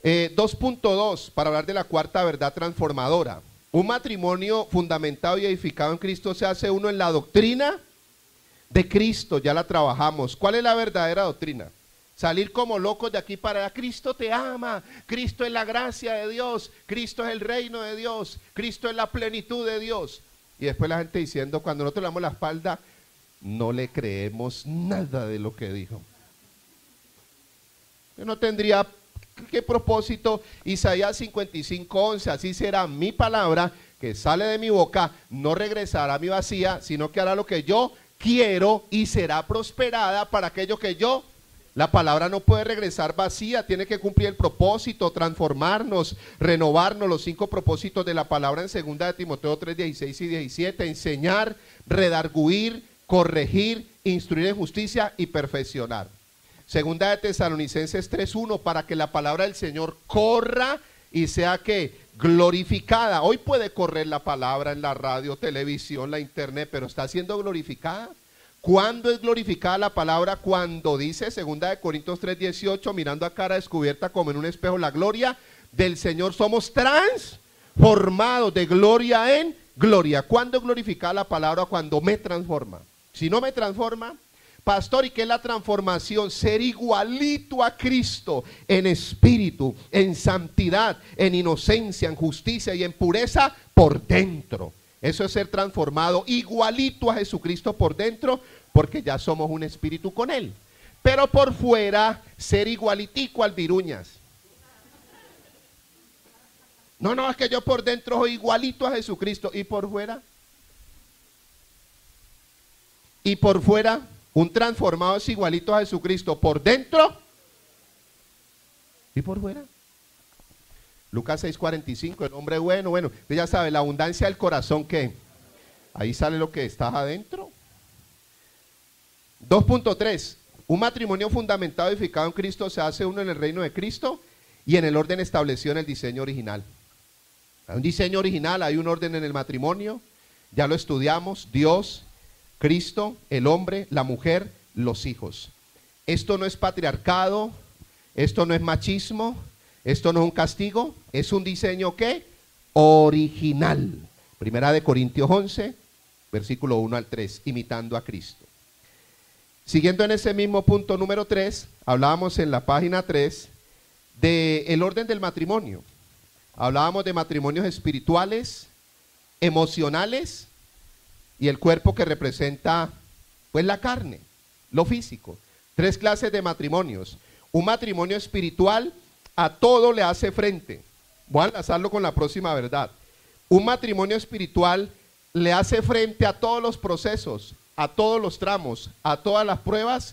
Eh, dos punto dos, para hablar de la cuarta verdad transformadora. Un matrimonio fundamentado y edificado en Cristo se hace uno en la doctrina de Cristo, ya la trabajamos. ¿Cuál es la verdadera doctrina? Salir como locos de aquí para allá. Cristo te ama, Cristo es la gracia de Dios, Cristo es el reino de Dios, Cristo es la plenitud de Dios. Y después la gente diciendo, cuando nosotros le damos la espalda, no le creemos nada de lo que dijo. Yo no tendría qué propósito. Isaías cincuenta y cinco, once, así será mi palabra que sale de mi boca, no regresará a mi vacía, sino que hará lo que yo quiero y será prosperada para aquello que yo. La palabra no puede regresar vacía, tiene que cumplir el propósito, transformarnos, renovarnos. Los cinco propósitos de la palabra en segunda de Timoteo tres, dieciséis y diecisiete, enseñar, redarguir, corregir, instruir en justicia y perfeccionar. Segunda de Tesalonicenses tres, uno, para que la palabra del Señor corra y sea que glorificada. Hoy puede correr la palabra en la radio, televisión, la internet, pero ¿está siendo glorificada? ¿Cuándo es glorificada la palabra? Cuando dice segunda de Corintios tres, dieciocho, mirando a cara descubierta como en un espejo la gloria del Señor, somos transformados de gloria en gloria. ¿Cuándo es glorificada la palabra? Cuando me transforma. Si no me transforma, pastor, ¿y qué es la transformación? Ser igualito a Cristo en espíritu, en santidad, en inocencia, en justicia y en pureza por dentro. Eso es ser transformado, igualito a Jesucristo por dentro, porque ya somos un espíritu con Él. Pero por fuera, ser igualitico al viruñas. No, no, es que yo por dentro soy igualito a Jesucristo. ¿Y por fuera? Y por fuera, un transformado es igualito a Jesucristo por dentro y por fuera. Lucas seis, cuarenta y cinco, el hombre bueno, bueno, usted ya sabe, la abundancia del corazón, ¿qué? Ahí sale lo que está adentro. dos punto tres, un matrimonio fundamentado y edificado en Cristo se hace uno en el reino de Cristo y en el orden establecido en el diseño original. Hay un diseño original, hay un orden en el matrimonio, ya lo estudiamos, Dios, Cristo, el hombre, la mujer, los hijos. Esto no es patriarcado, esto no es machismo, esto no es un castigo, es un diseño ¿qué? Original. Primera de Corintios once, versículo uno al tres, imitando a Cristo. Siguiendo en ese mismo punto número tres, hablábamos en la página tres del orden del matrimonio. Hablábamos de matrimonios espirituales, emocionales y el cuerpo que representa pues la carne, lo físico. Tres clases de matrimonios. Un matrimonio espiritual a todo le hace frente. Voy a enlazarlo con la próxima verdad. Un matrimonio espiritual le hace frente a todos los procesos, a todos los tramos, a todas las pruebas,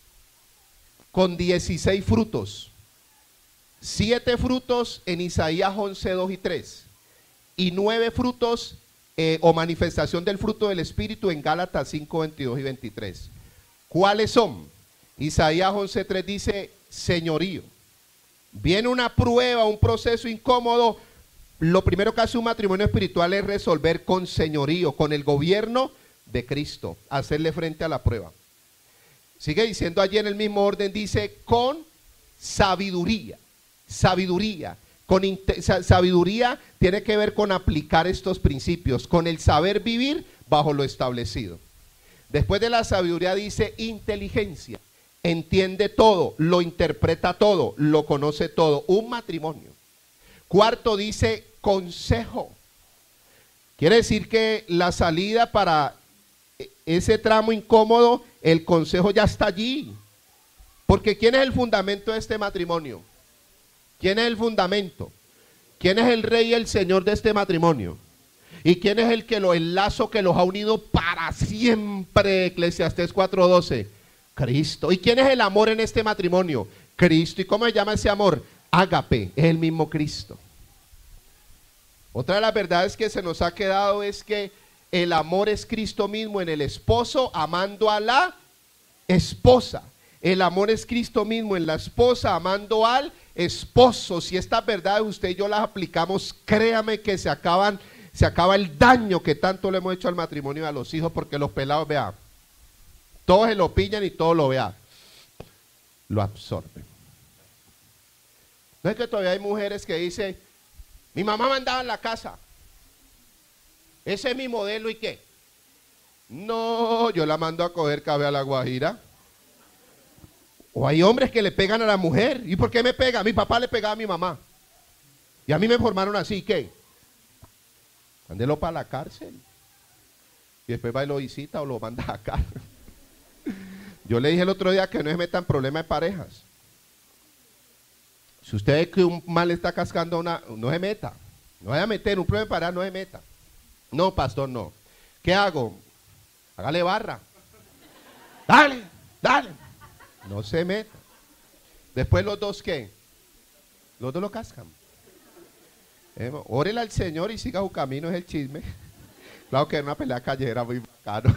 con dieciséis frutos. Siete frutos en Isaías once, dos y tres. Y nueve frutos eh, o manifestación del fruto del Espíritu en Gálatas cinco, veintidós y veintitrés. ¿Cuáles son? Isaías once, tres dice señorío. Viene una prueba, un proceso incómodo. Lo primero que hace un matrimonio espiritual es resolver con señorío, con el gobierno de Cristo, hacerle frente a la prueba. Sigue diciendo allí en el mismo orden, dice con sabiduría, sabiduría. Con sabiduría tiene que ver con aplicar estos principios, con el saber vivir bajo lo establecido. Después de la sabiduría dice inteligencia. Entiende todo, lo interpreta todo, lo conoce todo. Un matrimonio. Cuarto dice consejo. Quiere decir que la salida para ese tramo incómodo, el consejo ya está allí. Porque ¿quién es el fundamento de este matrimonio? ¿Quién es el fundamento? ¿Quién es el rey y el señor de este matrimonio? ¿Y quién es el que lo el lazo que los ha unido para siempre? Eclesiastés cuatro doce. Cristo. ¿Y quién es el amor en este matrimonio? Cristo. ¿Y cómo se llama ese amor? Ágape, es el mismo Cristo. Otra de las verdades que se nos ha quedado es que el amor es Cristo mismo en el esposo amando a la esposa. El amor es Cristo mismo en la esposa amando al esposo. Si estas verdades usted y yo las aplicamos, créame que se acaban, se acaba el daño que tanto le hemos hecho al matrimonio y a los hijos, porque los pelados, vean, todos se lo pillan y todos lo vean, lo absorben. No es que todavía hay mujeres que dicen, mi mamá mandaba en la casa. Ese es mi modelo, ¿y qué? No, yo la mando a coger cabe a la Guajira. O hay hombres que le pegan a la mujer. ¿Y por qué me pega? Mi papá le pegaba a mi mamá. Y a mí me formaron así, ¿qué? Mándelo para la cárcel. Y después va y lo visita o lo manda acá. Yo le dije el otro día que no se metan problemas de parejas. Si usted ve que un mal está cascando a una, no se meta. No vaya a meter un problema de pareja, no se meta. No, pastor, no. ¿Qué hago? Hágale barra. Dale, dale. No se meta. Después los dos, ¿qué? Los dos lo cascan. Eh, órele al Señor y siga su camino, es el chisme. Claro que era una pelea callejera muy bacano.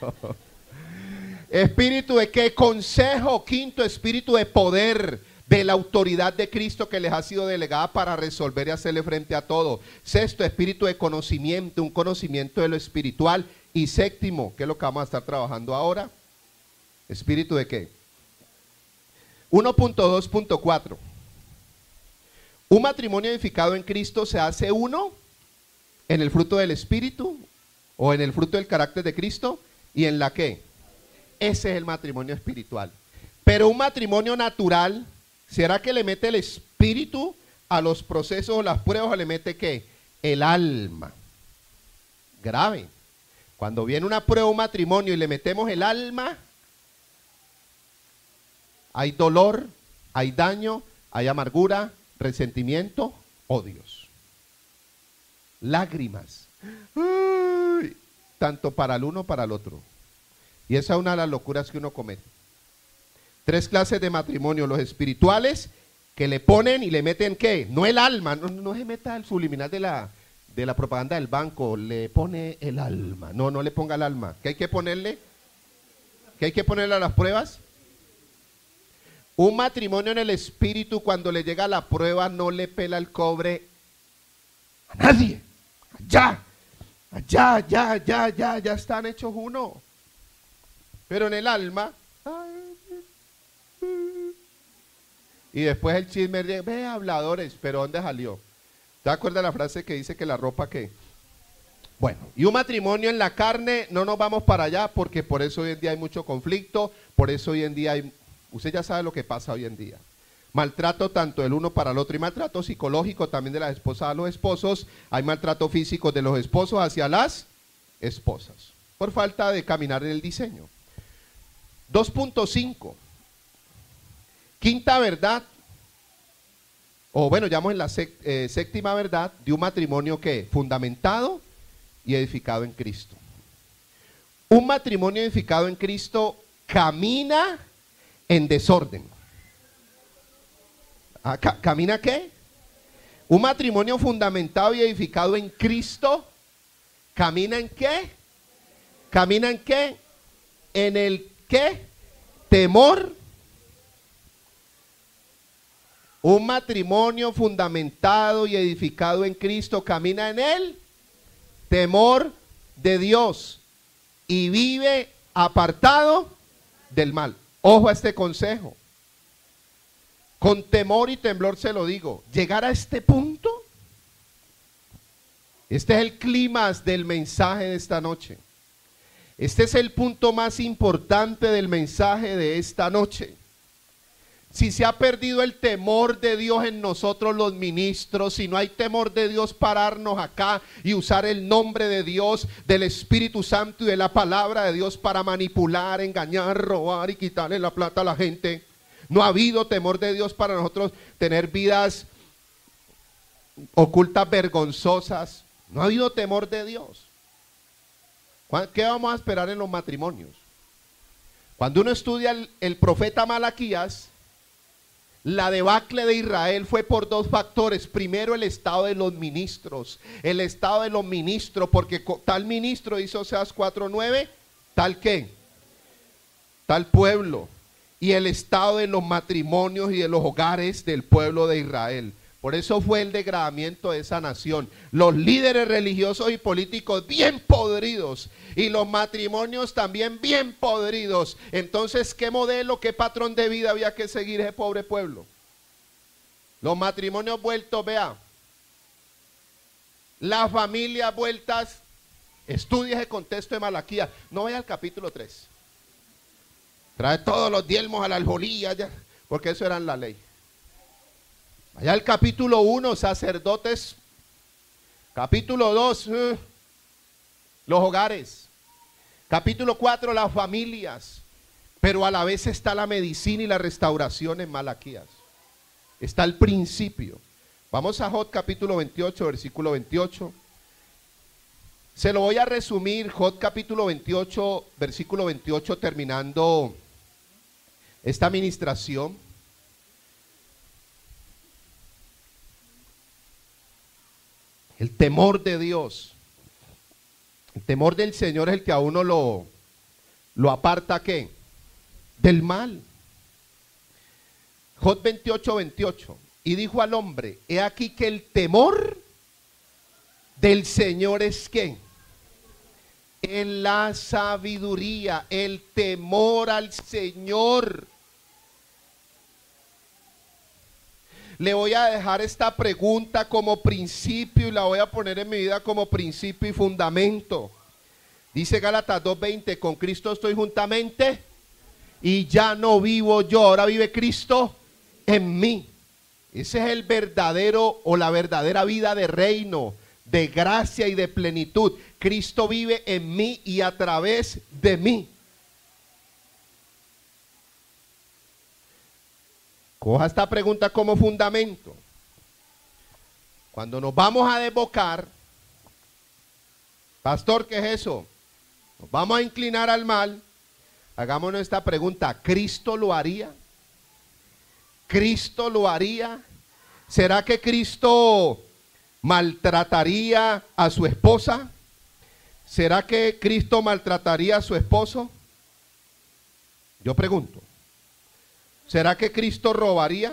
Espíritu de qué? Consejo. Quinto, espíritu de poder, de la autoridad de Cristo que les ha sido delegada para resolver y hacerle frente a todo. Sexto, espíritu de conocimiento, un conocimiento de lo espiritual. Y séptimo, que es lo que vamos a estar trabajando ahora, espíritu de qué? uno punto dos punto cuatro. Un matrimonio edificado en Cristo se hace uno en el fruto del espíritu o en el fruto del carácter de Cristo. ¿Y en la qué? Ese es el matrimonio espiritual. Pero un matrimonio natural, ¿será que le mete el espíritu a los procesos o las pruebas o le mete qué? El alma. Grave. Cuando viene una prueba o un matrimonio y le metemos el alma, hay dolor, hay daño, hay amargura, resentimiento, odios, lágrimas, ¡ay!, tanto para el uno como para el otro. Y esa es una de las locuras que uno comete. Tres clases de matrimonio: los espirituales, que le ponen y le meten ¿qué? No el alma, no, no se meta el subliminal de la, de la propaganda del banco, le pone el alma. No, no le ponga el alma. ¿Qué hay que ponerle? ¿Qué hay que ponerle a las pruebas? Un matrimonio en el espíritu, cuando le llega la prueba, no le pela el cobre a nadie. Allá, allá, allá, allá, allá, ya están hechos uno. Pero en el alma, y después el chisme, ve habladores, pero ¿dónde salió? ¿Te acuerdas la frase que dice que la ropa qué? Bueno, y un matrimonio en la carne, no nos vamos para allá, porque por eso hoy en día hay mucho conflicto, por eso hoy en día hay... Usted ya sabe lo que pasa hoy en día. Maltrato tanto del uno para el otro y maltrato psicológico también de las esposas a los esposos. Hay maltrato físico de los esposos hacia las esposas, por falta de caminar en el diseño. dos punto cinco. Quinta verdad, o bueno, llamamos en la eh, séptima verdad de un matrimonio que fundamentado y edificado en Cristo. Un matrimonio edificado en Cristo camina en desorden. Ah, ca ¿Camina qué? Un matrimonio fundamentado y edificado en Cristo, ¿camina en qué? ¿Camina en qué? En el ¿qué? Temor. Un matrimonio fundamentado y edificado en Cristo camina en el temor de Dios y vive apartado del mal. Ojo a este consejo. Con temor y temblor se lo digo. Llegar a este punto, este es el clímax del mensaje de esta noche. Este es el punto más importante del mensaje de esta noche. Si se ha perdido el temor de Dios en nosotros los ministros, si no hay temor de Dios, pararnos acá y usar el nombre de Dios, del Espíritu Santo y de la palabra de Dios para manipular, engañar, robar y quitarle la plata a la gente. No ha habido temor de Dios para nosotros tener vidas ocultas, vergonzosas. No ha habido temor de Dios. ¿Qué vamos a esperar en los matrimonios? Cuando uno estudia el, el profeta Malaquías, la debacle de Israel fue por dos factores. Primero, el estado de los ministros. El estado de los ministros, porque tal ministro, dice Oseas cuatro nueve, tal qué, tal pueblo. Y el estado de los matrimonios y de los hogares del pueblo de Israel. Por eso fue el degradamiento de esa nación. Los líderes religiosos y políticos bien podridos. Y los matrimonios también bien podridos. Entonces, ¿qué modelo, qué patrón de vida había que seguir ese pobre pueblo? Los matrimonios vueltos, vea. Las familias vueltas. Estudia ese contexto de Malaquías. No vaya al capítulo tres. Trae todos los diezmos a la alfolía, ya, porque eso era en la ley. Vaya al capítulo uno, sacerdotes. Capítulo dos, eh, los hogares. Capítulo cuatro, las familias. Pero a la vez está la medicina y la restauración en Malaquías. Está el principio. Vamos a Job capítulo veintiocho, versículo veintiocho. Se lo voy a resumir, Job capítulo veintiocho, versículo veintiocho, terminando esta administración. El temor de Dios, el temor del Señor es el que a uno lo, lo aparta, ¿qué? Del mal. Job veintiocho, veintiocho. Y dijo al hombre, he aquí que el temor del Señor es ¿qué? En la sabiduría, el temor al Señor. Le voy a dejar esta pregunta como principio y la voy a poner en mi vida como principio y fundamento. Dice Gálatas dos veinte, con Cristo estoy juntamente y ya no vivo yo, ahora vive Cristo en mí. Ese es el verdadero o la verdadera vida de reino, de gracia y de plenitud. Cristo vive en mí y a través de mí. Coja esta pregunta como fundamento. Cuando nos vamos a desbocar, pastor, ¿qué es eso? Nos vamos a inclinar al mal. Hagámonos esta pregunta, ¿Cristo lo haría? ¿Cristo lo haría? ¿Será que Cristo maltrataría a su esposa? ¿Será que Cristo maltrataría a su esposo? Yo pregunto. ¿Será que Cristo robaría?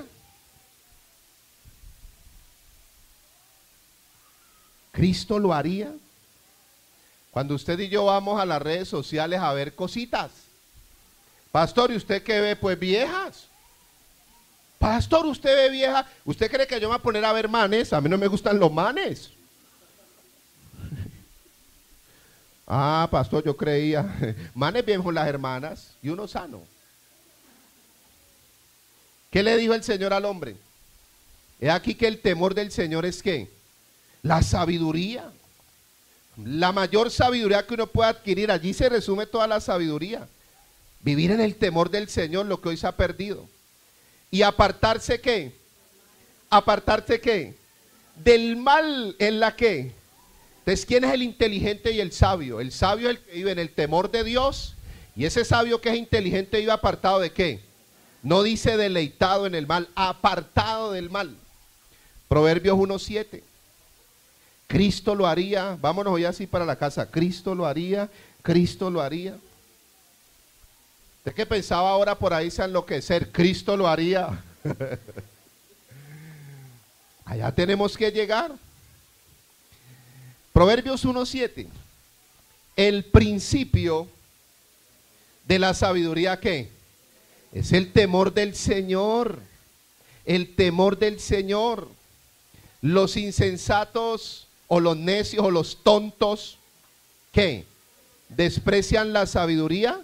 ¿Cristo lo haría? Cuando usted y yo vamos a las redes sociales a ver cositas. Pastor, ¿y usted qué ve? Pues viejas. Pastor, ¿usted ve vieja? ¿Usted cree que yo me voy a poner a ver manes? A mí no me gustan los manes. Ah, pastor, yo creía. Manes bien con las hermanas y uno sano. ¿Qué le dijo el Señor al hombre? He aquí que el temor del Señor es ¿qué? La sabiduría. La mayor sabiduría que uno puede adquirir. Allí se resume toda la sabiduría. Vivir en el temor del Señor, lo que hoy se ha perdido. Y apartarse ¿qué? Apartarse ¿qué? Del mal en la que. Entonces, ¿quién es el inteligente y el sabio? El sabio es el que vive en el temor de Dios. Y ese sabio que es inteligente vive apartado de ¿qué? No dice deleitado en el mal, apartado del mal. Proverbios uno siete. Cristo lo haría. Vámonos hoy así para la casa. Cristo lo haría. Cristo lo haría. ¿De qué pensaba ahora por ahí se enloquecer? Cristo lo haría. Allá tenemos que llegar. Proverbios uno siete. El principio de la sabiduría, ¿qué? Es el temor del Señor. El temor del Señor. Los insensatos o los necios o los tontos, ¿qué? ¿Desprecian la sabiduría?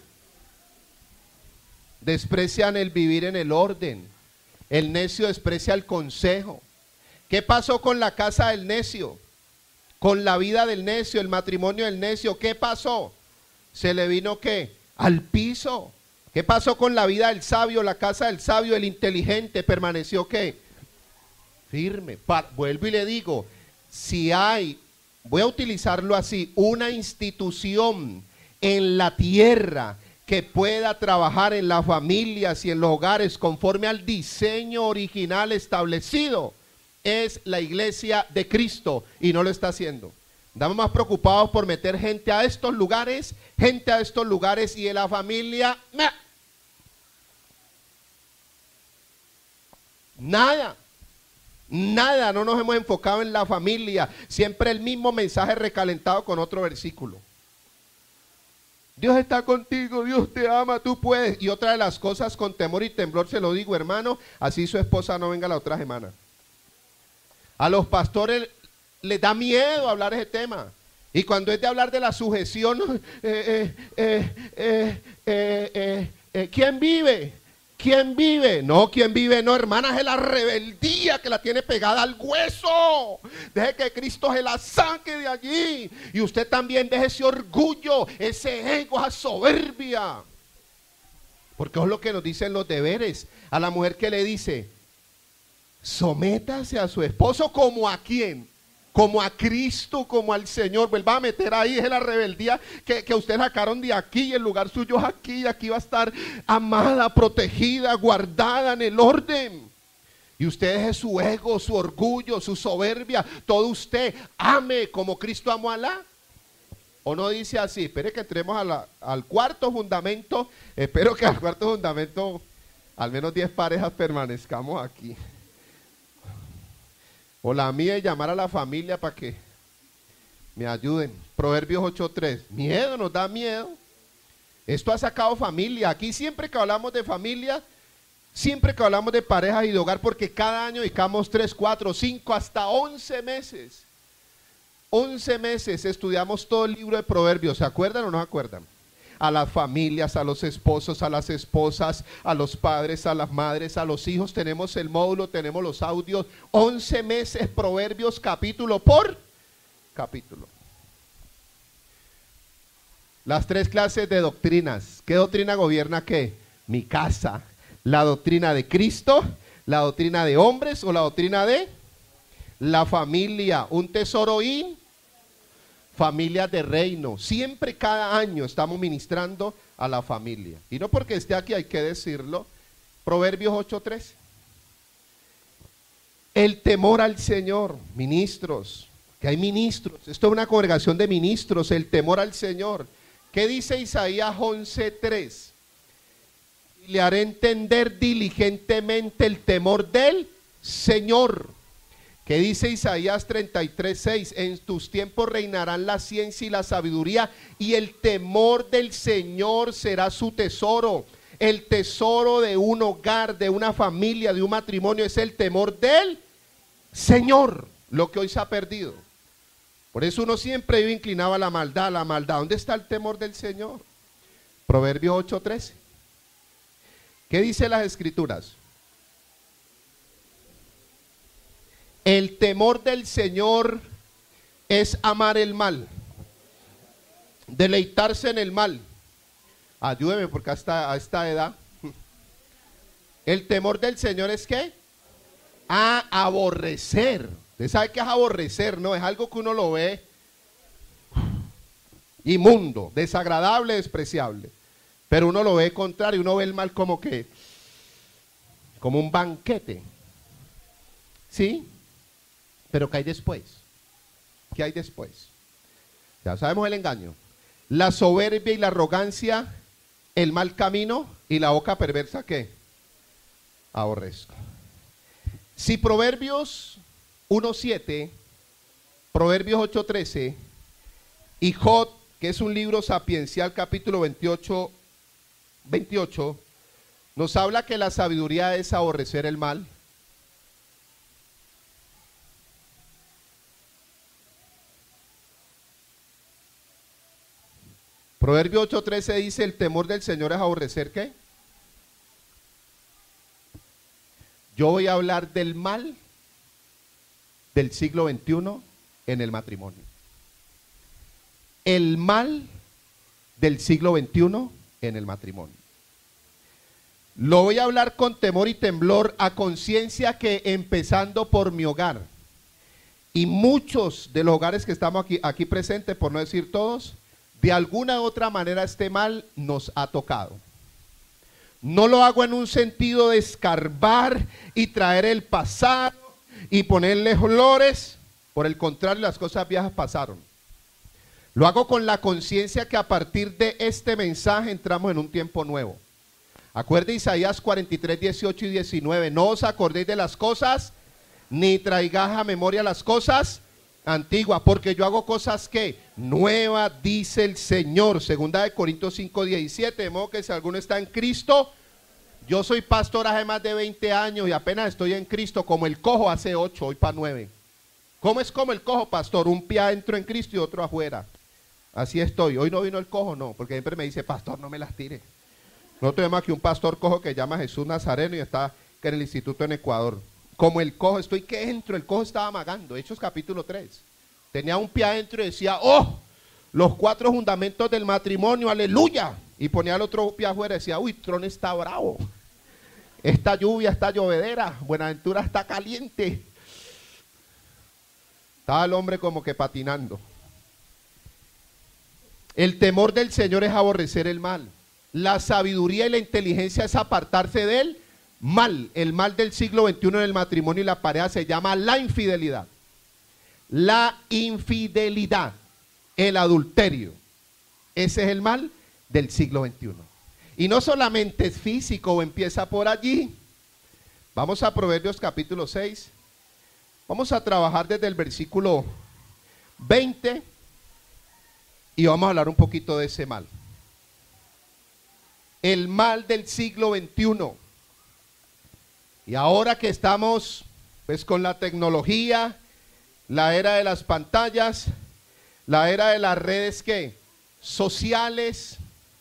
Desprecian el vivir en el orden. El necio desprecia el consejo. ¿Qué pasó con la casa del necio? Con la vida del necio, el matrimonio del necio. ¿Qué pasó? Se le vino ¿qué? Al piso. ¿Qué pasó con la vida del sabio, la casa del sabio, el inteligente? Permaneció ¿qué? Firme. Pa- vuelvo y le digo, si hay, voy a utilizarlo así, una institución en la tierra que pueda trabajar en las familias y en los hogares conforme al diseño original establecido, es la iglesia de Cristo, y no lo está haciendo. Estamos más preocupados por meter gente a estos lugares, gente a estos lugares, y en la familia, ¡meh! Nada. Nada, no nos hemos enfocado en la familia. Siempre el mismo mensaje recalentado con otro versículo. Dios está contigo, Dios te ama, tú puedes. Y otra de las cosas, con temor y temblor se lo digo, hermano, así su esposa no venga la otra semana. A los pastores les da miedo hablar ese tema. Y cuando es de hablar de la sujeción, eh, eh, eh, eh, eh, eh, eh, ¿quién vive? ¿Quién vive? No, ¿quién vive? No, hermanas, es la rebeldía que la tiene pegada al hueso. Deje que Cristo se la saque de allí. Y usted también deje ese orgullo, ese ego, esa soberbia. Porque es lo que nos dicen los deberes. A la mujer que le dice, sométase a su esposo como a quién. Como a Cristo, como al Señor. Vuelva a meter ahí, es la rebeldía que, que ustedes sacaron de aquí. Y el lugar suyo es aquí. Y aquí va a estar amada, protegida, guardada en el orden. Y usted es su ego, su orgullo, su soberbia. Todo usted ame como Cristo amó a Alá. ¿O no dice así? Espere que entremos a la, al cuarto fundamento. Espero que al cuarto fundamento al menos diez parejas permanezcamos aquí. O la mía y llamar a la familia para que me ayuden. Proverbios ocho tres. Miedo, nos da miedo. Esto ha sacado familia. Aquí siempre que hablamos de familia, siempre que hablamos de parejas y de hogar, porque cada año dedicamos tres, cuatro, cinco, hasta once meses. once meses estudiamos todo el libro de Proverbios. ¿Se acuerdan o no se acuerdan? A las familias, a los esposos, a las esposas, a los padres, a las madres, a los hijos. Tenemos el módulo, tenemos los audios. once meses, Proverbios, capítulo por capítulo. Las tres clases de doctrinas. ¿Qué doctrina gobierna qué? Mi casa. La doctrina de Cristo, la doctrina de hombres o la doctrina de la familia. Un tesoro y familias de reino. Siempre, cada año estamos ministrando a la familia. Y no porque esté aquí hay que decirlo. Proverbios ocho tres. El temor al Señor. Ministros, que hay ministros. Esto es una congregación de ministros. El temor al Señor. ¿Qué dice Isaías once tres? Le haré entender diligentemente el temor del Señor. ¿Qué dice Isaías treinta y tres seis? En tus tiempos reinarán la ciencia y la sabiduría, y el temor del Señor será su tesoro. El tesoro de un hogar, de una familia, de un matrimonio, es el temor del Señor, lo que hoy se ha perdido. Por eso uno siempre vive inclinado a la maldad, a la maldad. ¿Dónde está el temor del Señor? Proverbios ocho trece. ¿Qué dice las Escrituras? El temor del Señor es amar el mal, deleitarse en el mal. Ayúdeme porque hasta a esta edad. El temor del Señor es ¿qué? A aborrecer. Usted sabe qué es aborrecer, ¿no? Es algo que uno lo ve inmundo, desagradable, despreciable. Pero uno lo ve contrario, uno ve el mal como que, como un banquete. ¿Sí? Pero ¿qué hay después? ¿Qué hay después? Ya sabemos el engaño. La soberbia y la arrogancia, el mal camino y la boca perversa, ¿qué? Aborrezco. Si Proverbios uno siete, Proverbios ocho trece y Job, que es un libro sapiencial, capítulo veintiocho, veintiocho, nos habla que la sabiduría es aborrecer el mal. Proverbio ocho trece dice, el temor del Señor es aborrecer, ¿qué? Yo voy a hablar del mal del siglo veintiuno en el matrimonio. El mal del siglo veintiuno en el matrimonio. Lo voy a hablar con temor y temblor, a conciencia que empezando por mi hogar, y muchos de los hogares que estamos aquí, aquí presentes, por no decir todos, de alguna u otra manera este mal nos ha tocado. No lo hago en un sentido de escarbar y traer el pasado y ponerle flores. Por el contrario, las cosas viejas pasaron. Lo hago con la conciencia que a partir de este mensaje entramos en un tiempo nuevo. Acuerde Isaías cuarenta y tres, dieciocho y diecinueve. No os acordéis de las cosas, ni traigáis a memoria las cosas antiguas, porque yo hago cosas que nueva, dice el Señor. Segunda de Corintios cinco, diecisiete. De modo que si alguno está en Cristo, yo soy pastor hace más de veinte años y apenas estoy en Cristo, como el cojo hace ocho, hoy para nueve. ¿Cómo es como el cojo, pastor? Un pie adentro en Cristo y otro afuera. Así estoy. Hoy no vino el cojo, no, porque siempre me dice, pastor, no me las tire. No tenemos aquí un pastor cojo que llama Jesús Nazareno y está que en el instituto en Ecuador. Como el cojo, estoy que entro, el cojo estaba amagando. Hechos capítulo tres. Tenía un pie adentro y decía, oh, los cuatro fundamentos del matrimonio, aleluya. Y ponía el otro pie afuera y decía, uy, Tron está bravo. Esta lluvia está llovedera, Buenaventura está caliente. Estaba el hombre como que patinando. El temor del Señor es aborrecer el mal. La sabiduría y la inteligencia es apartarse del mal. El mal del siglo veintiuno en el matrimonio y la pareja se llama la infidelidad. La infidelidad, el adulterio. Ese es el mal del siglo veintiuno. Y no solamente es físico o empieza por allí. Vamos a Proverbios capítulo seis. Vamos a trabajar desde el versículo veinte y vamos a hablar un poquito de ese mal. El mal del siglo veintiuno. Y ahora que estamos pues con la tecnología, la era de las pantallas, la era de las redes ¿qué? Sociales.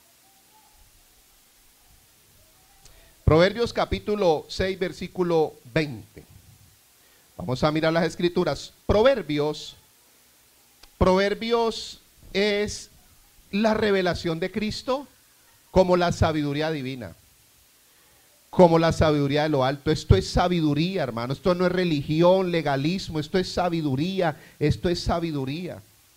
Proverbios capítulo seis, versículo veinte. Vamos a mirar las escrituras. Proverbios, Proverbios es la revelación de Cristo como la sabiduría divina, como la sabiduría de lo alto. Esto es sabiduría, hermano. Esto no es religión, legalismo. Esto es sabiduría. Esto es sabiduría.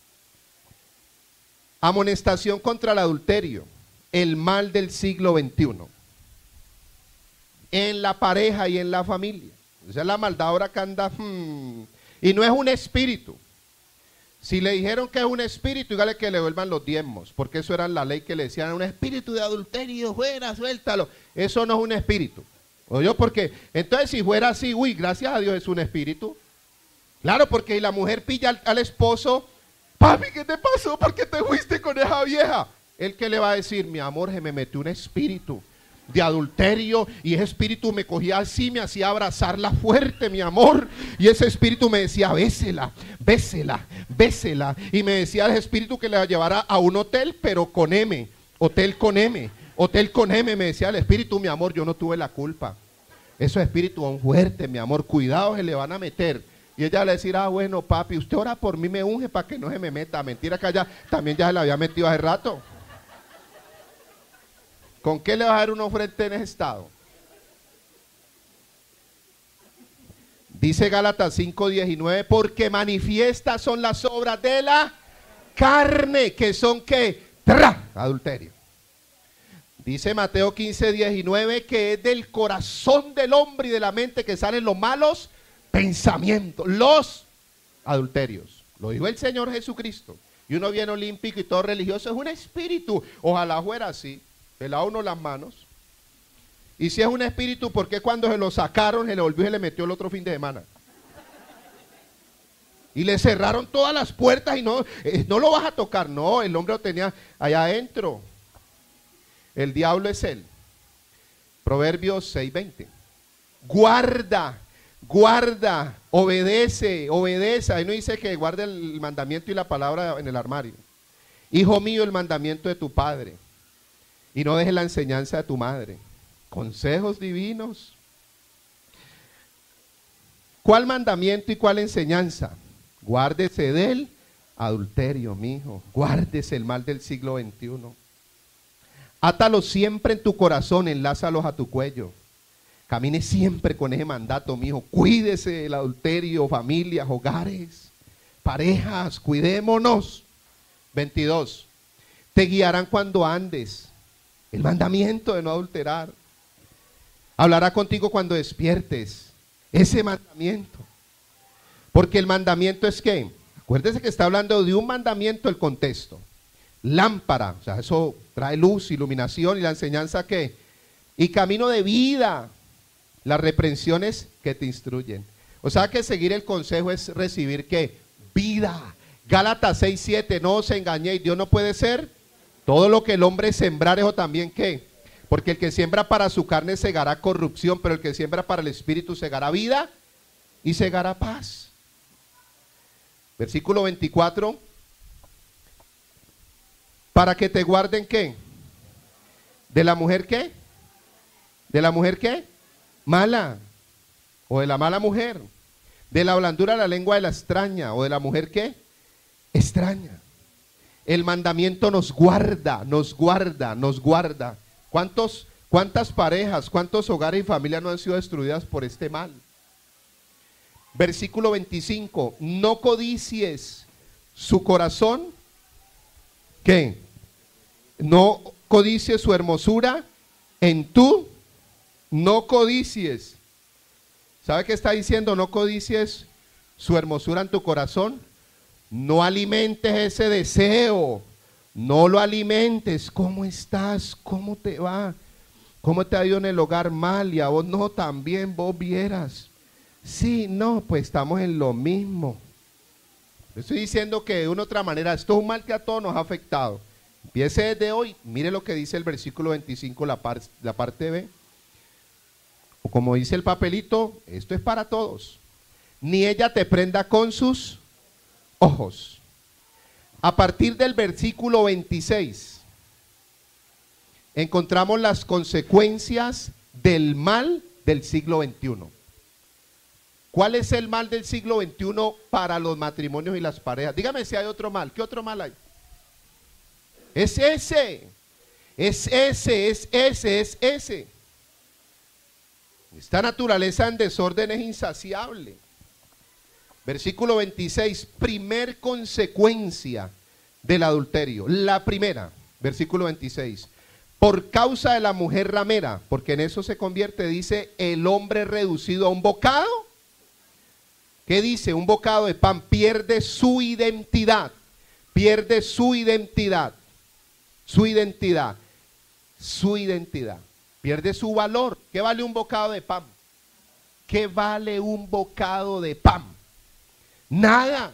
Amonestación contra el adulterio, el mal del siglo veintiuno. En la pareja y en la familia. Esa es la maldad ahora que anda. Hmm, y no es un espíritu. Si le dijeron que es un espíritu, dígale que le vuelvan los diezmos, porque eso era la ley que le decían, un espíritu de adulterio, fuera, suéltalo. Eso no es un espíritu. ¿Oyó? Porque entonces si fuera así, uy, gracias a Dios es un espíritu. Claro, porque la mujer pilla al, al esposo, papi, ¿qué te pasó? ¿Por qué te fuiste con esa vieja? Él que le va a decir, mi amor, se me metió un espíritu de adulterio y ese espíritu me cogía así, me hacía abrazarla fuerte, mi amor, y ese espíritu me decía, bésela, bésela, bésela, y me decía el espíritu que la llevara a un hotel, pero con M, hotel con M, hotel con M, me decía el espíritu, mi amor, yo no tuve la culpa. Esos espíritus son fuertes, mi amor, cuidado, se le van a meter. Y ella le decía, ah, bueno, papi, usted ora por mí, me unge para que no se me meta. Mentira que allá también ya se la había metido hace rato. ¿Con qué le va a dar una ofrenda en ese estado? Dice Gálatas cinco diecinueve, porque manifiestas son las obras de la carne, que son ¿qué? ¡Tra! Adulterio. Dice Mateo quince diecinueve, que es del corazón del hombre y de la mente que salen los malos pensamientos, los adulterios. Lo dijo el Señor Jesucristo. Y uno viene olímpico y todo religioso, es un espíritu. Ojalá fuera así. Se lava uno las manos. Y si es un espíritu, ¿por qué cuando se lo sacaron, se le volvió y se le metió el otro fin de semana? Y le cerraron todas las puertas y no, eh, no lo vas a tocar. No, el hombre lo tenía allá adentro. El diablo es él. Proverbios seis veinte. Guarda, guarda, obedece, obedece. Ahí no dice que guarde el mandamiento y la palabra en el armario. Hijo mío, el mandamiento de tu padre. Y no dejes la enseñanza de tu madre. Consejos divinos. ¿Cuál mandamiento y cuál enseñanza? Guárdese del adulterio, mi hijo. Guárdese el mal del siglo veintiuno. Átalos siempre en tu corazón, enlázalos a tu cuello. Camine siempre con ese mandato, mi hijo. Cuídese del adulterio, familias, hogares, parejas, cuidémonos. veintidós. Te guiarán cuando andes. El mandamiento de no adulterar. Hablará contigo cuando despiertes. Ese mandamiento. Porque el mandamiento es que, acuérdese que está hablando de un mandamiento, el contexto. Lámpara, o sea, eso trae luz, iluminación, y la enseñanza que, y camino de vida, las reprensiones que te instruyen. O sea que seguir el consejo es recibir ¿qué? Vida. Gálatas seis siete, no os engañéis, Dios no puede ser todo lo que el hombre sembrar, eso también ¿qué? Porque el que siembra para su carne segará corrupción, pero el que siembra para el espíritu segará vida y segará paz. Versículo veinticuatro. Para que te guarden, ¿qué? ¿De la mujer qué? ¿De la mujer qué? Mala. O de la mala mujer. De la blandura de la lengua de la extraña. O de la mujer qué? Extraña. El mandamiento nos guarda, nos guarda, nos guarda. ¿Cuántos, cuántas parejas, cuántos hogares y familias no han sido destruidas por este mal? Versículo veinticinco. No codicies su corazón. ¿Qué? No codicies su hermosura en tú. No codicies. ¿Sabe qué está diciendo? No codicies su hermosura en tu corazón. No alimentes ese deseo. No lo alimentes. ¿Cómo estás? ¿Cómo te va? ¿Cómo te ha ido en el hogar? Mal. Y a vos no, también vos vieras. Sí, no, pues estamos en lo mismo. Estoy diciendo que de una u otra manera, esto es un mal que a todos nos ha afectado. Empiece desde hoy. Mire lo que dice el versículo veinticinco, la, par, la parte B. O como dice el papelito, esto es para todos. Ni ella te prenda con sus ojos. A partir del versículo veintiséis, encontramos las consecuencias del mal del siglo veintiuno. ¿Cuál es el mal del siglo veintiuno para los matrimonios y las parejas? Dígame si hay otro mal. ¿Qué otro mal hay? Es ese. Es ese, es ese, es ese. Esta naturaleza en desorden es insaciable. Versículo veintiséis, primer consecuencia del adulterio. La primera, versículo veintiséis. Por causa de la mujer ramera, porque en eso se convierte, dice, el hombre reducido a un bocado. ¿Qué dice? Un bocado de pan. Pierde su identidad. Pierde su identidad. Su identidad. Su identidad. Pierde su valor. ¿Qué vale un bocado de pan? ¿Qué vale un bocado de pan? Nada.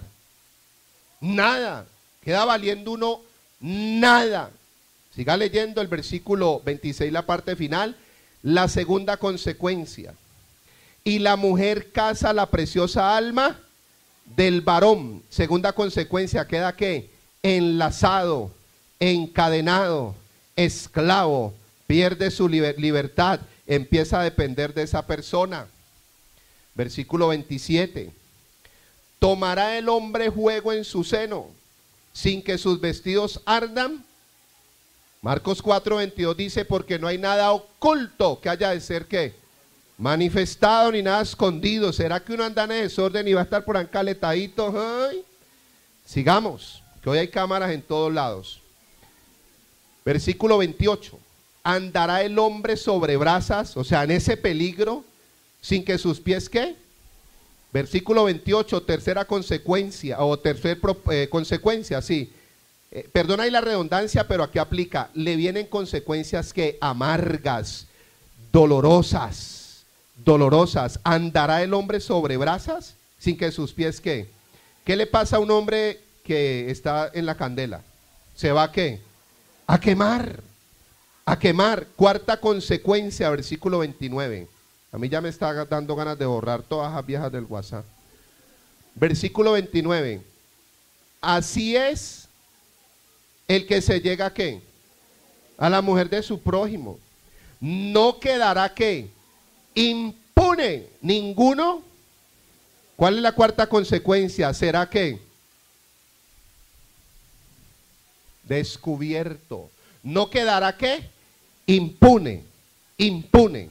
Nada. Queda valiendo uno nada. Siga leyendo el versículo veintiséis, la parte final. La segunda consecuencia. Y la mujer caza la preciosa alma del varón. Segunda consecuencia, queda ¿qué? Enlazado, encadenado, esclavo, pierde su liber- libertad, empieza a depender de esa persona. Versículo veintisiete. ¿Tomará el hombre juego en su seno sin que sus vestidos ardan? Marcos cuatro veintidós dice, porque no hay nada oculto que haya de ser ¿qué? Manifestado ni nada escondido. ¿Será que uno anda en desorden y va a estar por acá caletadito? ¡Ay! Sigamos, que hoy hay cámaras en todos lados. Versículo veintiocho. ¿Andará el hombre sobre brasas? O sea, en ese peligro, sin que sus pies ¿qué? Versículo veintiocho, tercera consecuencia, o tercera eh, consecuencia, sí. Eh, perdona ahí la redundancia, pero aquí aplica. Le vienen consecuencias que amargas, dolorosas. Dolorosas. ¿Andará el hombre sobre brasas sin que sus pies qué? ¿Qué le pasa a un hombre que está en la candela? ¿Se va a qué? A quemar, a quemar. Cuarta consecuencia, versículo veintinueve. A mí ya me está dando ganas de borrar todas las viejas del WhatsApp. Versículo veintinueve. Así es el que se llega a qué? A la mujer de su prójimo. No quedará qué? Impune ninguno. ¿Cuál es la cuarta consecuencia? ¿Será que? Descubierto. ¿No quedará qué? Impune. Impune.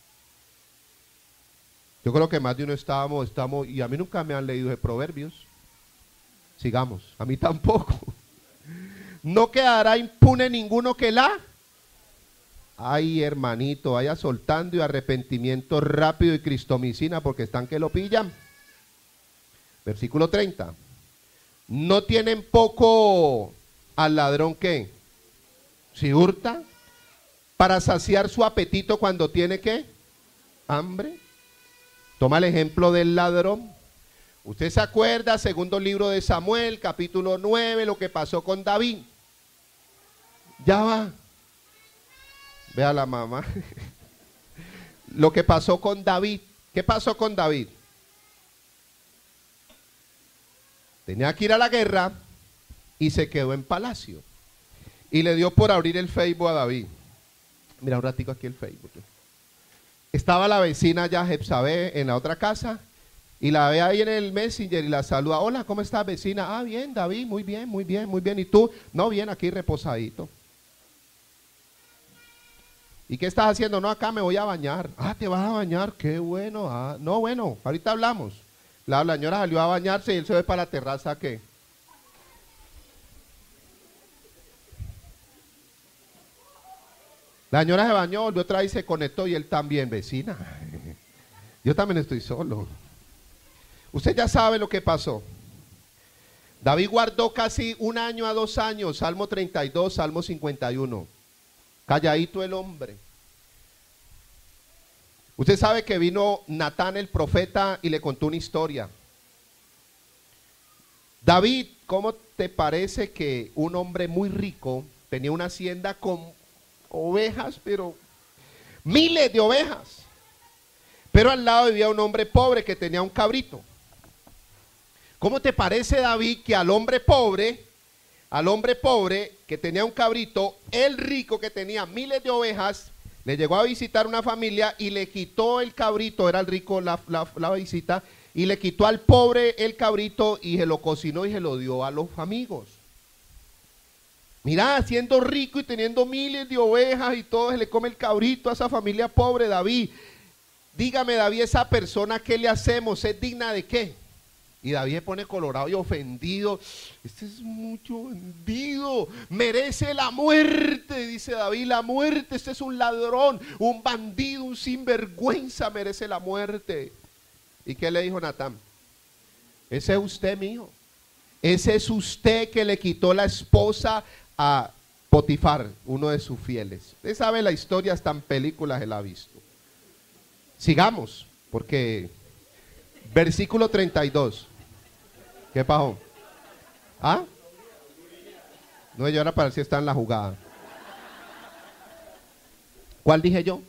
Yo creo que más de uno estábamos, estamos, y a mí nunca me han leído de Proverbios. Sigamos, a mí tampoco. No quedará impune ninguno que la... Ay, hermanito, vaya soltando y arrepentimiento rápido y cristomicina porque están que lo pillan. Versículo treinta. No tienen poco al ladrón que si hurta para saciar su apetito cuando tiene que hambre. Toma el ejemplo del ladrón. Usted se acuerda, segundo libro de Samuel, capítulo nueve, lo que pasó con David. Ya va. Vea la mamá. Lo que pasó con David. ¿Qué pasó con David? tenía que ir a la guerra y se quedó en palacio. Y le dio por abrir el Facebook a David. Mira un ratico aquí el Facebook. Estaba la vecina ya Jepsabé en la otra casa y la ve ahí en el Messenger y la saluda. Hola, ¿cómo estás, vecina? Ah, bien, David, muy bien, muy bien, muy bien. ¿Y tú? No, bien, aquí reposadito. ¿Y qué estás haciendo? No, acá me voy a bañar. Ah, ¿te vas a bañar? Qué bueno. Ah, no, bueno, ahorita hablamos. La, la señora salió a bañarse y él se ve para la terraza, ¿qué? La señora se bañó, volvió otra vez y se conectó y él también, vecina. Yo también estoy solo. Usted ya sabe lo que pasó. David guardó casi un año a dos años, Salmo treinta y dos, Salmo cincuenta y uno. Calladito el hombre. Usted sabe que vino Natán el profeta y le contó una historia. David, ¿cómo te parece que un hombre muy rico tenía una hacienda con ovejas, pero miles de ovejas? Pero al lado vivía un hombre pobre que tenía un cabrito. ¿Cómo te parece, David, que al hombre pobre, al hombre pobre que tenía un cabrito, el rico que tenía miles de ovejas, le llegó a visitar una familia y le quitó el cabrito, era el rico la, la, la visita, y le quitó al pobre el cabrito y se lo cocinó y se lo dio a los amigos? Mira, siendo rico y teniendo miles de ovejas y todo, se le come el cabrito a esa familia pobre. David, dígame, David, esa persona, ¿qué le hacemos? ¿Es digna de qué? Y David se pone colorado y ofendido. Este es mucho vendido, merece la muerte, dice David, la muerte. Este es un ladrón, un bandido, un sinvergüenza, merece la muerte. ¿Y qué le dijo Natán? Ese es usted, mijo. Ese es usted que le quitó la esposa a Potifar, uno de sus fieles. Usted sabe la historia, hasta en películas él ha visto. Sigamos, porque versículo treinta y dos. ¿Qué pasó? ¿Ah? No, yo ahora para ver si está en la jugada. ¿Cuál dije yo?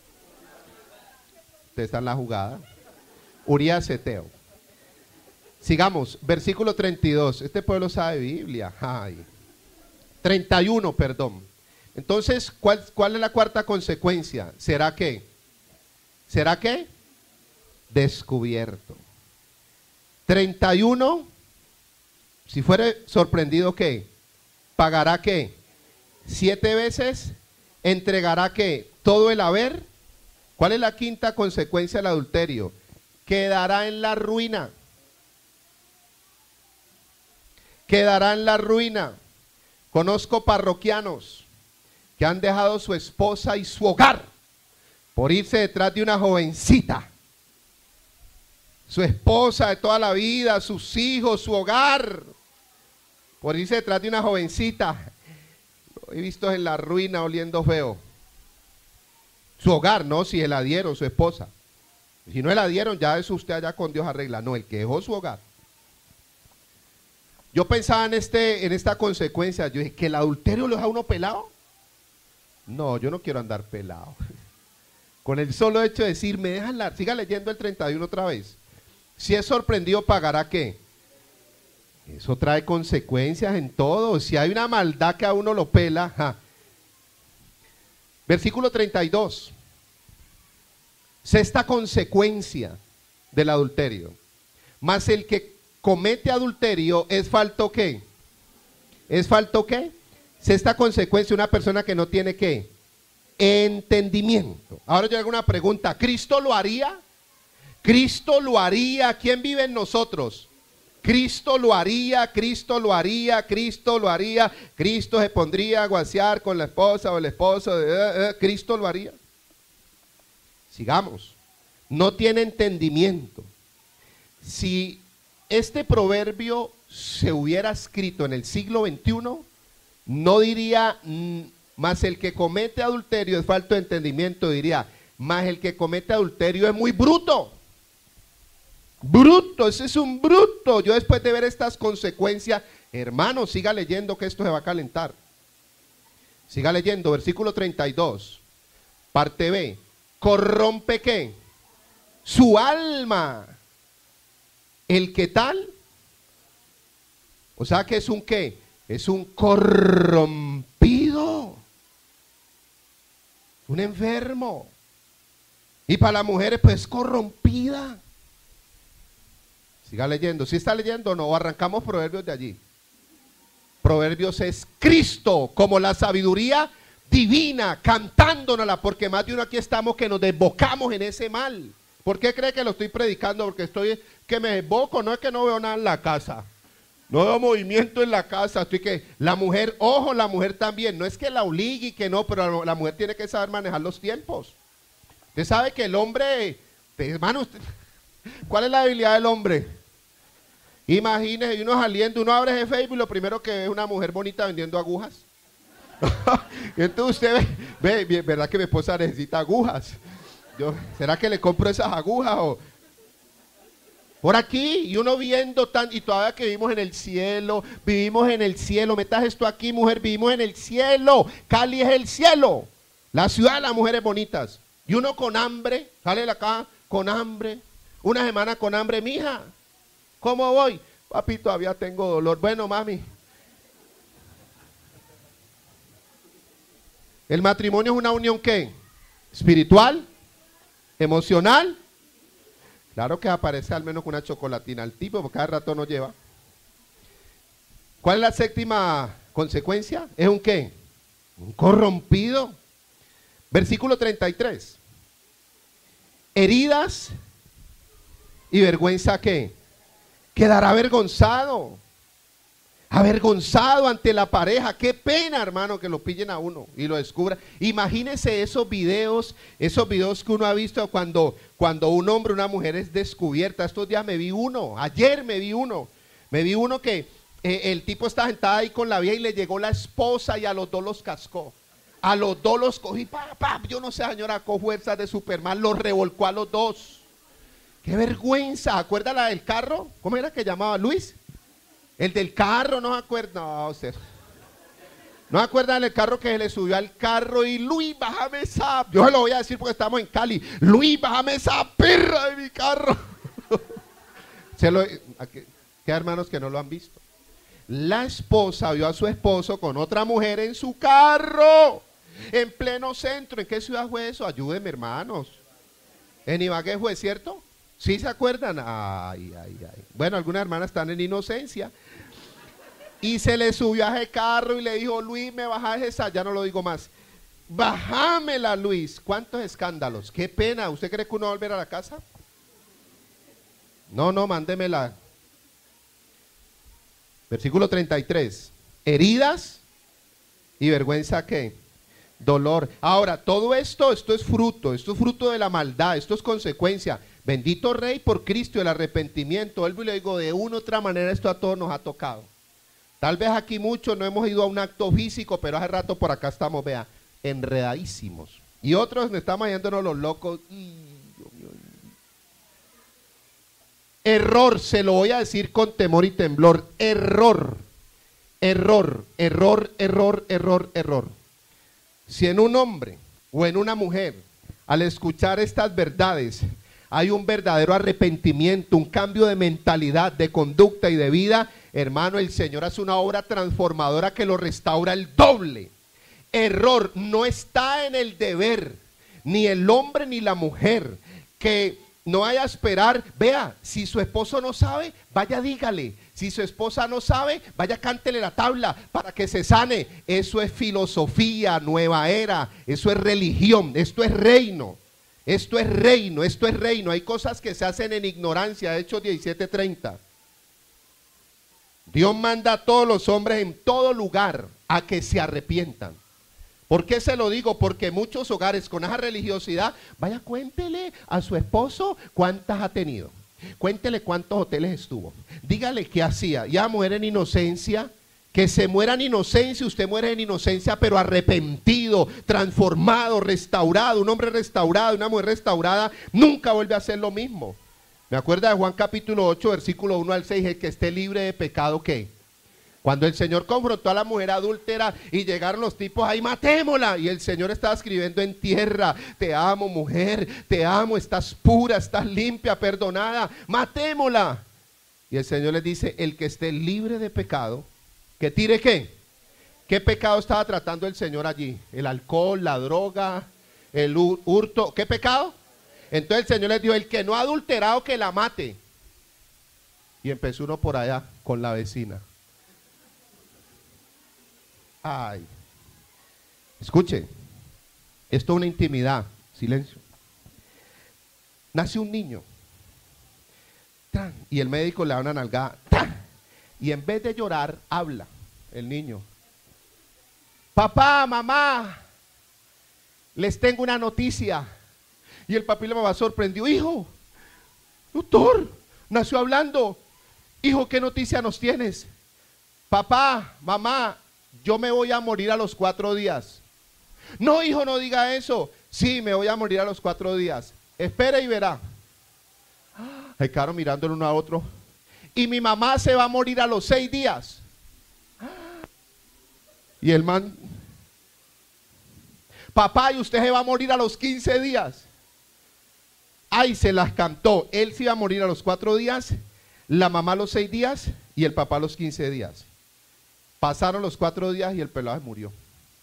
Usted está en la jugada. Urías Eteo. Sigamos, versículo treinta y dos. Este pueblo sabe Biblia. Ay. treinta y uno, perdón. Entonces, ¿cuál, cuál es la cuarta consecuencia? ¿Será qué? ¿Será qué? Descubierto. treinta y uno, si fuere sorprendido, ¿qué? ¿Pagará qué? Siete veces. ¿Entregará qué? Todo el haber. ¿Cuál es la quinta consecuencia del adulterio? Quedará en la ruina. Quedará en la ruina. Conozco parroquianos que han dejado su esposa y su hogar por irse detrás de una jovencita. Su esposa de toda la vida, sus hijos, su hogar, por irse detrás de una jovencita. Lo he visto en la ruina oliendo feo. Su hogar, no, si se la dieron, su esposa. Si no se la dieron, ya eso usted allá con Dios arregla. No, el que dejó su hogar. Yo pensaba en, este, en esta consecuencia. Yo dije, ¿que el adulterio lo deja uno pelado? No, yo no quiero andar pelado. Con el solo hecho de decir, me dejan la... Siga leyendo el treinta y uno otra vez. Si es sorprendido, ¿pagará qué? Eso trae consecuencias en todo. Si hay una maldad que a uno lo pela. Ja. Versículo treinta y dos. Sexta consecuencia del adulterio. Mas el que comete adulterio es falto ¿qué? ¿Es falto qué? Sexta consecuencia, una persona que no tiene ¿qué? Entendimiento. Ahora yo hago una pregunta. ¿Cristo lo haría? Cristo lo haría. ¿Quién vive en nosotros? Cristo lo haría, Cristo lo haría, Cristo lo haría. Cristo se pondría a guasear con la esposa o el esposo. Eh, eh, Cristo lo haría. Sigamos. No tiene entendimiento. Si este proverbio se hubiera escrito en el siglo veintiuno, no diría, más el que comete adulterio es falto de entendimiento, diría, más el que comete adulterio es muy bruto. Bruto, ese es un bruto. Yo después de ver estas consecuencias, hermano, siga leyendo que esto se va a calentar. Siga leyendo, versículo treinta y dos, parte B. Corrompe ¿qué? Su alma. El que tal O sea que es un ¿qué? Es un corrompido. Un enfermo. Y para las mujeres pues corrompida. Siga leyendo. ¿Sí está leyendo o no? O arrancamos Proverbios de allí. Proverbios es Cristo como la sabiduría divina, cantándonosla, porque más de uno aquí estamos que nos desbocamos en ese mal. ¿Por qué cree que lo estoy predicando? Porque estoy, que me desboco, no es que no veo nada en la casa. No veo movimiento en la casa. Estoy que la mujer, ojo, la mujer también, no es que la obligue y que no, pero la mujer tiene que saber manejar los tiempos. Usted sabe que el hombre, hermano, usted, ¿cuál es la debilidad del hombre? Imagínese, uno saliendo, uno abre ese Facebook y lo primero que ve es una mujer bonita vendiendo agujas. Entonces usted ve, ve, ¿verdad que mi esposa necesita agujas? Yo, ¿será que le compro esas agujas o...? Por aquí, y uno viendo tan, y todavía que vivimos en el cielo, vivimos en el cielo, metas esto aquí, mujer, vivimos en el cielo, Cali es el cielo, la ciudad de las mujeres bonitas, y uno con hambre, sale de acá, con hambre, una semana con hambre, mija, ¿cómo voy? Papi, todavía tengo dolor, bueno, mami. El matrimonio es una unión, ¿qué? Espiritual, emocional. Claro que aparece al menos con una chocolatina al tipo, porque cada rato no lleva. ¿Cuál es la séptima consecuencia? ¿Es un qué? Un corrompido. Versículo treinta y tres. Heridas y vergüenza, ¿qué? Quedará avergonzado. Avergonzado ante la pareja. Qué pena, hermano, que lo pillen a uno y lo descubra. Imagínese esos videos, esos videos que uno ha visto cuando, cuando un hombre o una mujer es descubierta. Estos días me vi uno, ayer me vi uno. Me vi uno que eh, el tipo estaba sentado ahí con la vieja y le llegó la esposa y a los dos los cascó. A los dos los cogí, pa, pa, yo no sé, señora, con fuerzas de Superman, los revolcó a los dos. Qué vergüenza. ¿Acuerda la del carro? ¿Cómo era que llamaba? Luis. El del carro, no se acuerda, no, usted. No se acuerdan del carro que se le subió al carro y Luis, bájame esa, yo se lo voy a decir porque estamos en Cali, Luis, bájame esa perra de mi carro. Se lo, ¿qué, qué hermanos que no lo han visto? La esposa vio a su esposo con otra mujer en su carro, en pleno centro. ¿En qué ciudad fue eso? Ayúdenme, hermanos. En Ibagué fue, ¿cierto? ¿Sí se acuerdan? Ay, ay, ay. Bueno, algunas hermanas están en inocencia. Y se le subió a ese carro y le dijo, Luis, me bajas esa, ya no lo digo más. Bájamela, Luis. ¿Cuántos escándalos? Qué pena. ¿Usted cree que uno va a volver a la casa? No, no, mándemela. Versículo treinta y tres. Heridas y vergüenza, ¿qué? Dolor. Ahora, todo esto, esto es fruto, esto es fruto de la maldad, esto es consecuencia. Bendito Rey por Cristo, el arrepentimiento. Él le digo, de una u otra manera esto a todos nos ha tocado. Tal vez aquí muchos no hemos ido a un acto físico, pero hace rato por acá estamos, vea, enredadísimos. Y otros nos estamos yéndonos los locos. Error, se lo voy a decir con temor y temblor. Error, error, error, error, error, error. Si en un hombre o en una mujer, al escuchar estas verdades, hay un verdadero arrepentimiento, un cambio de mentalidad, de conducta y de vida, hermano, el Señor hace una obra transformadora que lo restaura el doble. Error, no está en el deber, ni el hombre ni la mujer, que no vaya a esperar. Vea, si su esposo no sabe, vaya dígale. Si su esposa no sabe, vaya cántele la tabla para que se sane. Eso es filosofía, nueva era, eso es religión, esto es reino. Esto es reino, esto es reino. Hay cosas que se hacen en ignorancia. Hechos diecisiete treinta. Dios manda a todos los hombres en todo lugar a que se arrepientan. ¿Por qué se lo digo? Porque muchos hogares con esa religiosidad, vaya cuéntele a su esposo cuántas ha tenido. Cuéntele cuántos hoteles estuvo. Dígale qué hacía. Ya muere en inocencia. Que se muera en inocencia, usted muere en inocencia, pero arrepentido, transformado, restaurado. Un hombre restaurado, una mujer restaurada, nunca vuelve a hacer lo mismo. Me acuerdo de Juan capítulo ocho, versículo uno al seis, el que esté libre de pecado, ¿qué? Cuando el Señor confrontó a la mujer adúltera y llegaron los tipos ahí, matémosla. Y el Señor estaba escribiendo en tierra, te amo mujer, te amo, estás pura, estás limpia, perdonada, matémosla. Y el Señor les dice, el que esté libre de pecado, que tire ¿qué? ¿Qué pecado estaba tratando el Señor allí? El alcohol, la droga, el hurto. ¿Qué pecado? Entonces el Señor les dijo, el que no ha adulterado que la mate. Y empezó uno por allá con la vecina. Ay. Escuche, esto es una intimidad. Silencio. Nace un niño. ¡Tan! Y el médico le da una nalgada. ¡Tan! Y en vez de llorar, habla el niño. Papá, mamá, les tengo una noticia. Y el papá y la mamá sorprendió. Hijo, doctor, nació hablando. Hijo, ¿qué noticia nos tienes? Papá, mamá, yo me voy a morir a los cuatro días. No, hijo, no diga eso. Sí, me voy a morir a los cuatro días. Espera y verá. Se quedaron mirando el uno a otro. Y mi mamá se va a morir a los seis días. Y el man, papá, y usted se va a morir a los quince días. Ay, se las cantó. Él se iba a morir a los cuatro días, la mamá a los seis días y el papá a los quince días. Pasaron los cuatro días y el pelado se murió.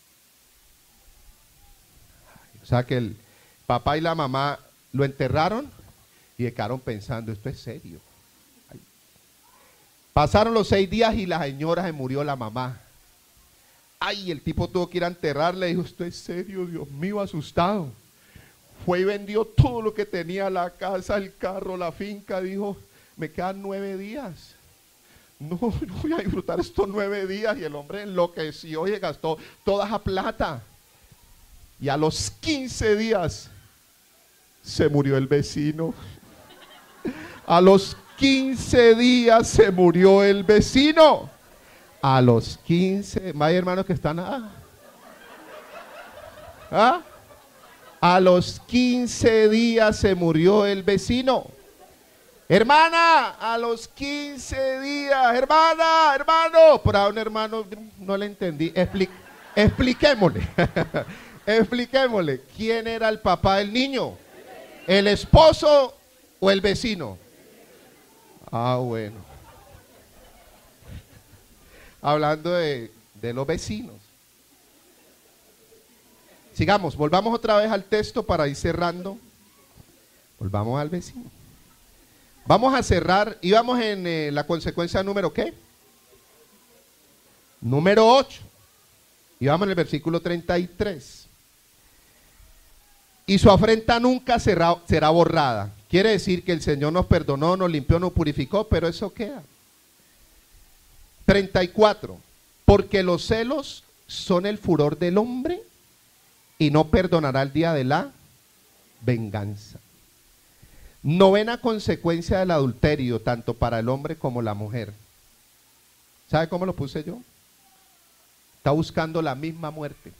O sea que el papá y la mamá lo enterraron y quedaron pensando, esto es serio. Ay. Pasaron los seis días y la señora se murió, la mamá. Ay, el tipo tuvo que ir a enterrarle, dijo, esto es serio, Dios mío, asustado. Fue y vendió todo lo que tenía, la casa, el carro, la finca, dijo, me quedan nueve días. No, no voy a disfrutar estos nueve días. Y el hombre enloqueció y gastó toda esa plata. Y a los quince días se murió el vecino. A los quince días se murió el vecino. A los quince, más hay hermanos que están, ah, ¿ah? A los quince días se murió el vecino. Hermana, a los quince días, hermana, hermano, por ahí un hermano, no le entendí, Expli expliquémosle, expliquémosle, ¿quién era el papá del niño? ¿El esposo o el vecino? Ah, bueno. Hablando de, de los vecinos. Sigamos, volvamos otra vez al texto para ir cerrando. Volvamos al vecino. Vamos a cerrar, íbamos en eh, la consecuencia número ¿qué? Número ocho. Íbamos en el versículo treinta y tres. Y su afrenta nunca será, será borrada. Quiere decir que el Señor nos perdonó, nos limpió, nos purificó, pero eso queda. treinta y cuatro. Porque los celos son el furor del hombre y no perdonará el día de la venganza. Novena consecuencia del adulterio, tanto para el hombre como la mujer. ¿Sabe cómo lo puse yo? Está buscando la misma muerte.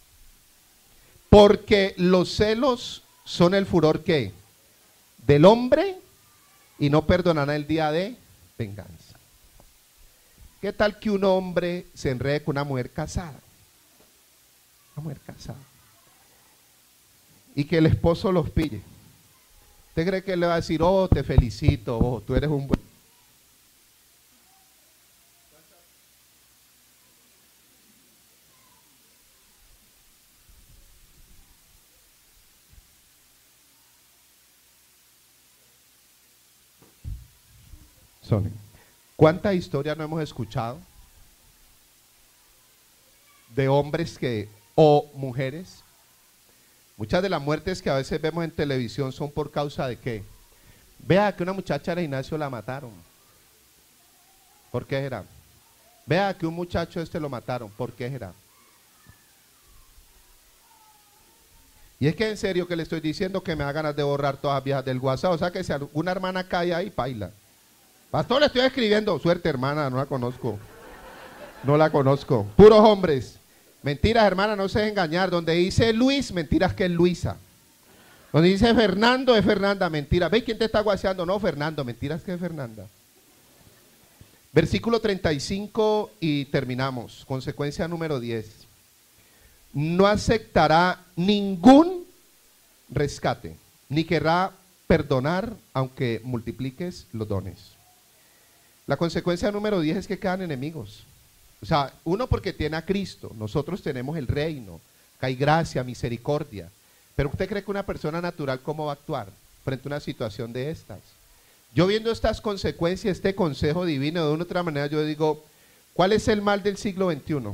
Porque los celos son el furor ¿qué? Del hombre y no perdonará el día de venganza. ¿Qué tal que un hombre se enrede con una mujer casada? Una mujer casada. Y que el esposo los pille. ¿Usted cree que le va a decir, oh, te felicito, oh, tú eres un buen... Son. ¿Cuántas historias no hemos escuchado de hombres que, o mujeres? Muchas de las muertes que a veces vemos en televisión son por causa de qué. Vea que una muchacha de gimnasio la mataron. ¿Por qué será? Vea que un muchacho este lo mataron. ¿Por qué será? Y es que en serio que le estoy diciendo que me da ganas de borrar todas las viejas del WhatsApp. O sea que si una hermana cae ahí, paila. Pastor, le estoy escribiendo. Suerte, hermana, no la conozco. No la conozco. Puros hombres. Mentiras, hermana, no se dejen engañar. Donde dice Luis, mentiras que es Luisa. Donde dice Fernando, es Fernanda. Mentiras. ¿Veis quién te está guaseando? No, Fernando. Mentiras que es Fernanda. Versículo treinta y cinco y terminamos. Consecuencia número diez. No aceptará ningún rescate, ni querrá perdonar aunque multipliques los dones. La consecuencia número diez es que quedan enemigos. O sea, uno porque tiene a Cristo, nosotros tenemos el reino, que hay gracia, misericordia. Pero usted cree que una persona natural, ¿cómo va a actuar frente a una situación de estas? Yo viendo estas consecuencias, este consejo divino, de una u otra manera, yo digo, ¿cuál es el mal del siglo veintiuno?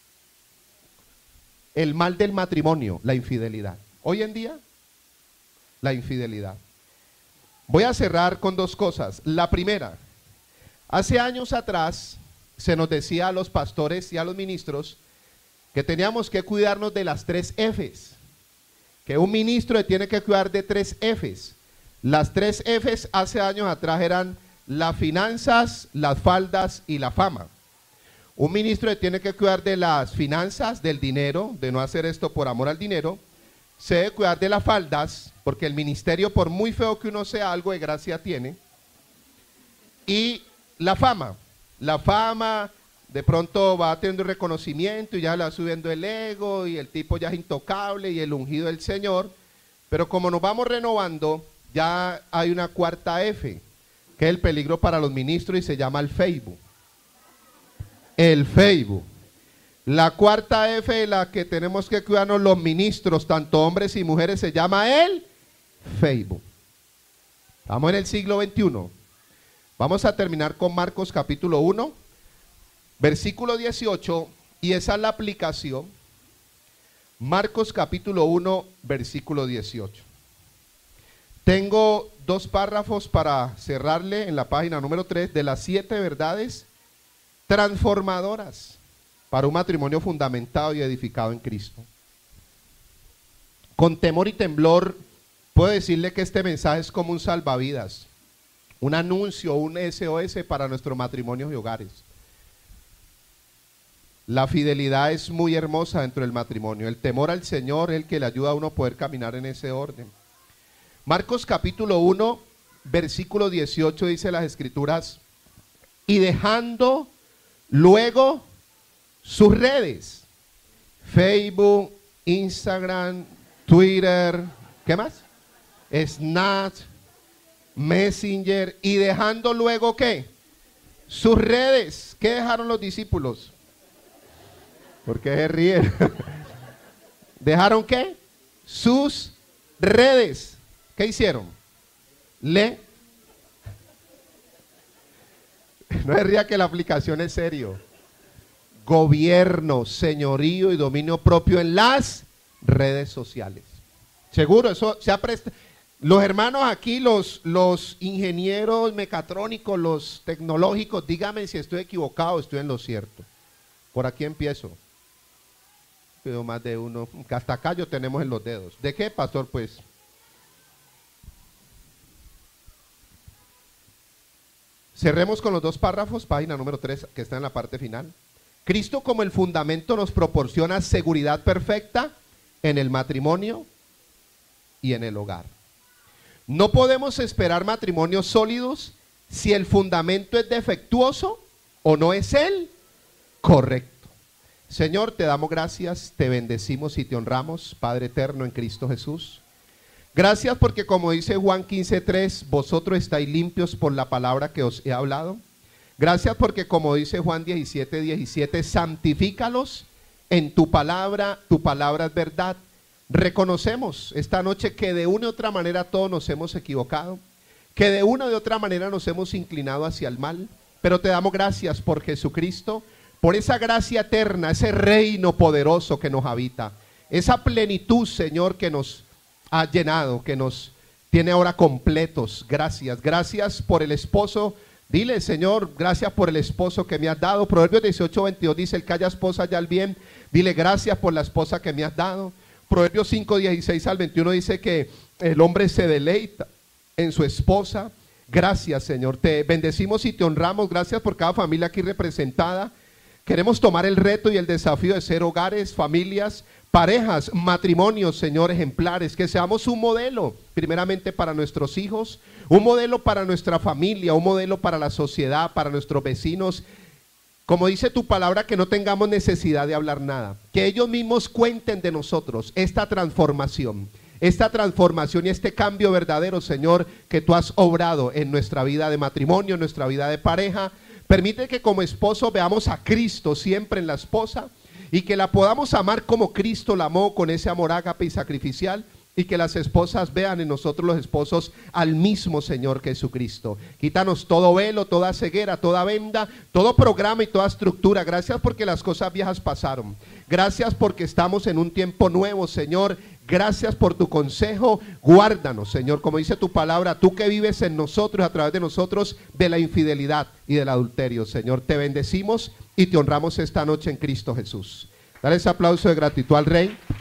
El mal del matrimonio, la infidelidad. Hoy en día, la infidelidad. Voy a cerrar con dos cosas. La primera, hace años atrás se nos decía a los pastores y a los ministros que teníamos que cuidarnos de las tres Fs, que un ministro tiene que cuidar de tres Fs. Las tres Fs hace años atrás eran las finanzas, las faldas y la fama. Un ministro tiene que cuidar de las finanzas, del dinero, de no hacer esto por amor al dinero. Se debe cuidar de las faldas, porque el ministerio, por muy feo que uno sea, algo de gracia tiene. Y la fama. La fama de pronto va teniendo reconocimiento y ya le va subiendo el ego y el tipo ya es intocable y el ungido del Señor. Pero como nos vamos renovando, ya hay una cuarta F, que es el peligro para los ministros y se llama el Facebook. El Facebook. La cuarta F de la que tenemos que cuidarnos los ministros, tanto hombres y mujeres, se llama el Facebook. Estamos en el siglo veintiuno. Vamos a terminar con Marcos capítulo uno, versículo dieciocho, y esa es la aplicación. Marcos capítulo uno, versículo dieciocho. Tengo dos párrafos para cerrarle en la página número tres de las siete verdades transformadoras para un matrimonio fundamentado y edificado en Cristo. Con temor y temblor puedo decirle que este mensaje es como un salvavidas, un anuncio, un S O S para nuestros matrimonios y hogares. La fidelidad es muy hermosa dentro del matrimonio. El temor al Señor es el que le ayuda a uno a poder caminar en ese orden. Marcos capítulo uno, versículo dieciocho dice las escrituras: y dejando luego sus redes, Facebook, Instagram, Twitter, ¿qué más? Snap, Messenger, y dejando luego ¿qué? Sus redes. ¿Qué dejaron los discípulos? ¿Por qué se ríen? ¿Dejaron qué? Sus redes. ¿Qué hicieron? Le. No se ría que la aplicación es serio. Gobierno, señorío y dominio propio en las redes sociales. Seguro, eso se ha prestado. Los hermanos aquí, los, los ingenieros mecatrónicos, los tecnológicos, díganme si estoy equivocado o estoy en lo cierto. Por aquí empiezo. Pero más de uno, hasta acá yo tenemos en los dedos. ¿De qué, pastor? Pues cerremos con los dos párrafos, página número tres, que está en la parte final. Cristo como el fundamento nos proporciona seguridad perfecta en el matrimonio y en el hogar. No podemos esperar matrimonios sólidos si el fundamento es defectuoso o no es el correcto. Señor, te damos gracias, te bendecimos y te honramos, Padre eterno en Cristo Jesús. Gracias porque, como dice Juan quince tres, vosotros estáis limpios por la palabra que os he hablado. Gracias porque, como dice Juan diecisiete diecisiete, santifícalos en tu palabra, tu palabra es verdad. Reconocemos esta noche que de una u otra manera todos nos hemos equivocado, que de una u otra manera nos hemos inclinado hacia el mal, pero te damos gracias por Jesucristo, por esa gracia eterna, ese reino poderoso que nos habita, esa plenitud, Señor, que nos ha llenado, que nos tiene ahora completos. Gracias, gracias por el esposo. Dile, Señor, gracias por el esposo que me has dado. Proverbios dieciocho veintidós dice: el que haya esposa haya el bien. Dile gracias por la esposa que me has dado. Proverbios cinco dieciséis al veintiuno dice que el hombre se deleita en su esposa. Gracias, Señor, te bendecimos y te honramos. Gracias por cada familia aquí representada. Queremos tomar el reto y el desafío de ser hogares, familias, parejas, matrimonios, Señor, ejemplares, que seamos un modelo, primeramente para nuestros hijos, un modelo para nuestra familia, un modelo para la sociedad, para nuestros vecinos. Como dice tu palabra, que no tengamos necesidad de hablar nada, que ellos mismos cuenten de nosotros esta transformación, esta transformación y este cambio verdadero, Señor, que tú has obrado en nuestra vida de matrimonio, en nuestra vida de pareja. Permite que como esposo veamos a Cristo siempre en la esposa y que la podamos amar como Cristo la amó, con ese amor ágape y sacrificial, y que las esposas vean en nosotros los esposos al mismo Señor Jesucristo. Quítanos todo velo, toda ceguera, toda venda, todo programa y toda estructura. Gracias porque las cosas viejas pasaron. Gracias porque estamos en un tiempo nuevo, Señor. Gracias por tu consejo. Guárdanos, Señor, como dice tu palabra, tú que vives en nosotros, a través de nosotros, de la infidelidad y del adulterio. Señor, te bendecimos y te honramos esta noche en Cristo Jesús. Dale ese aplauso de gratitud al Rey.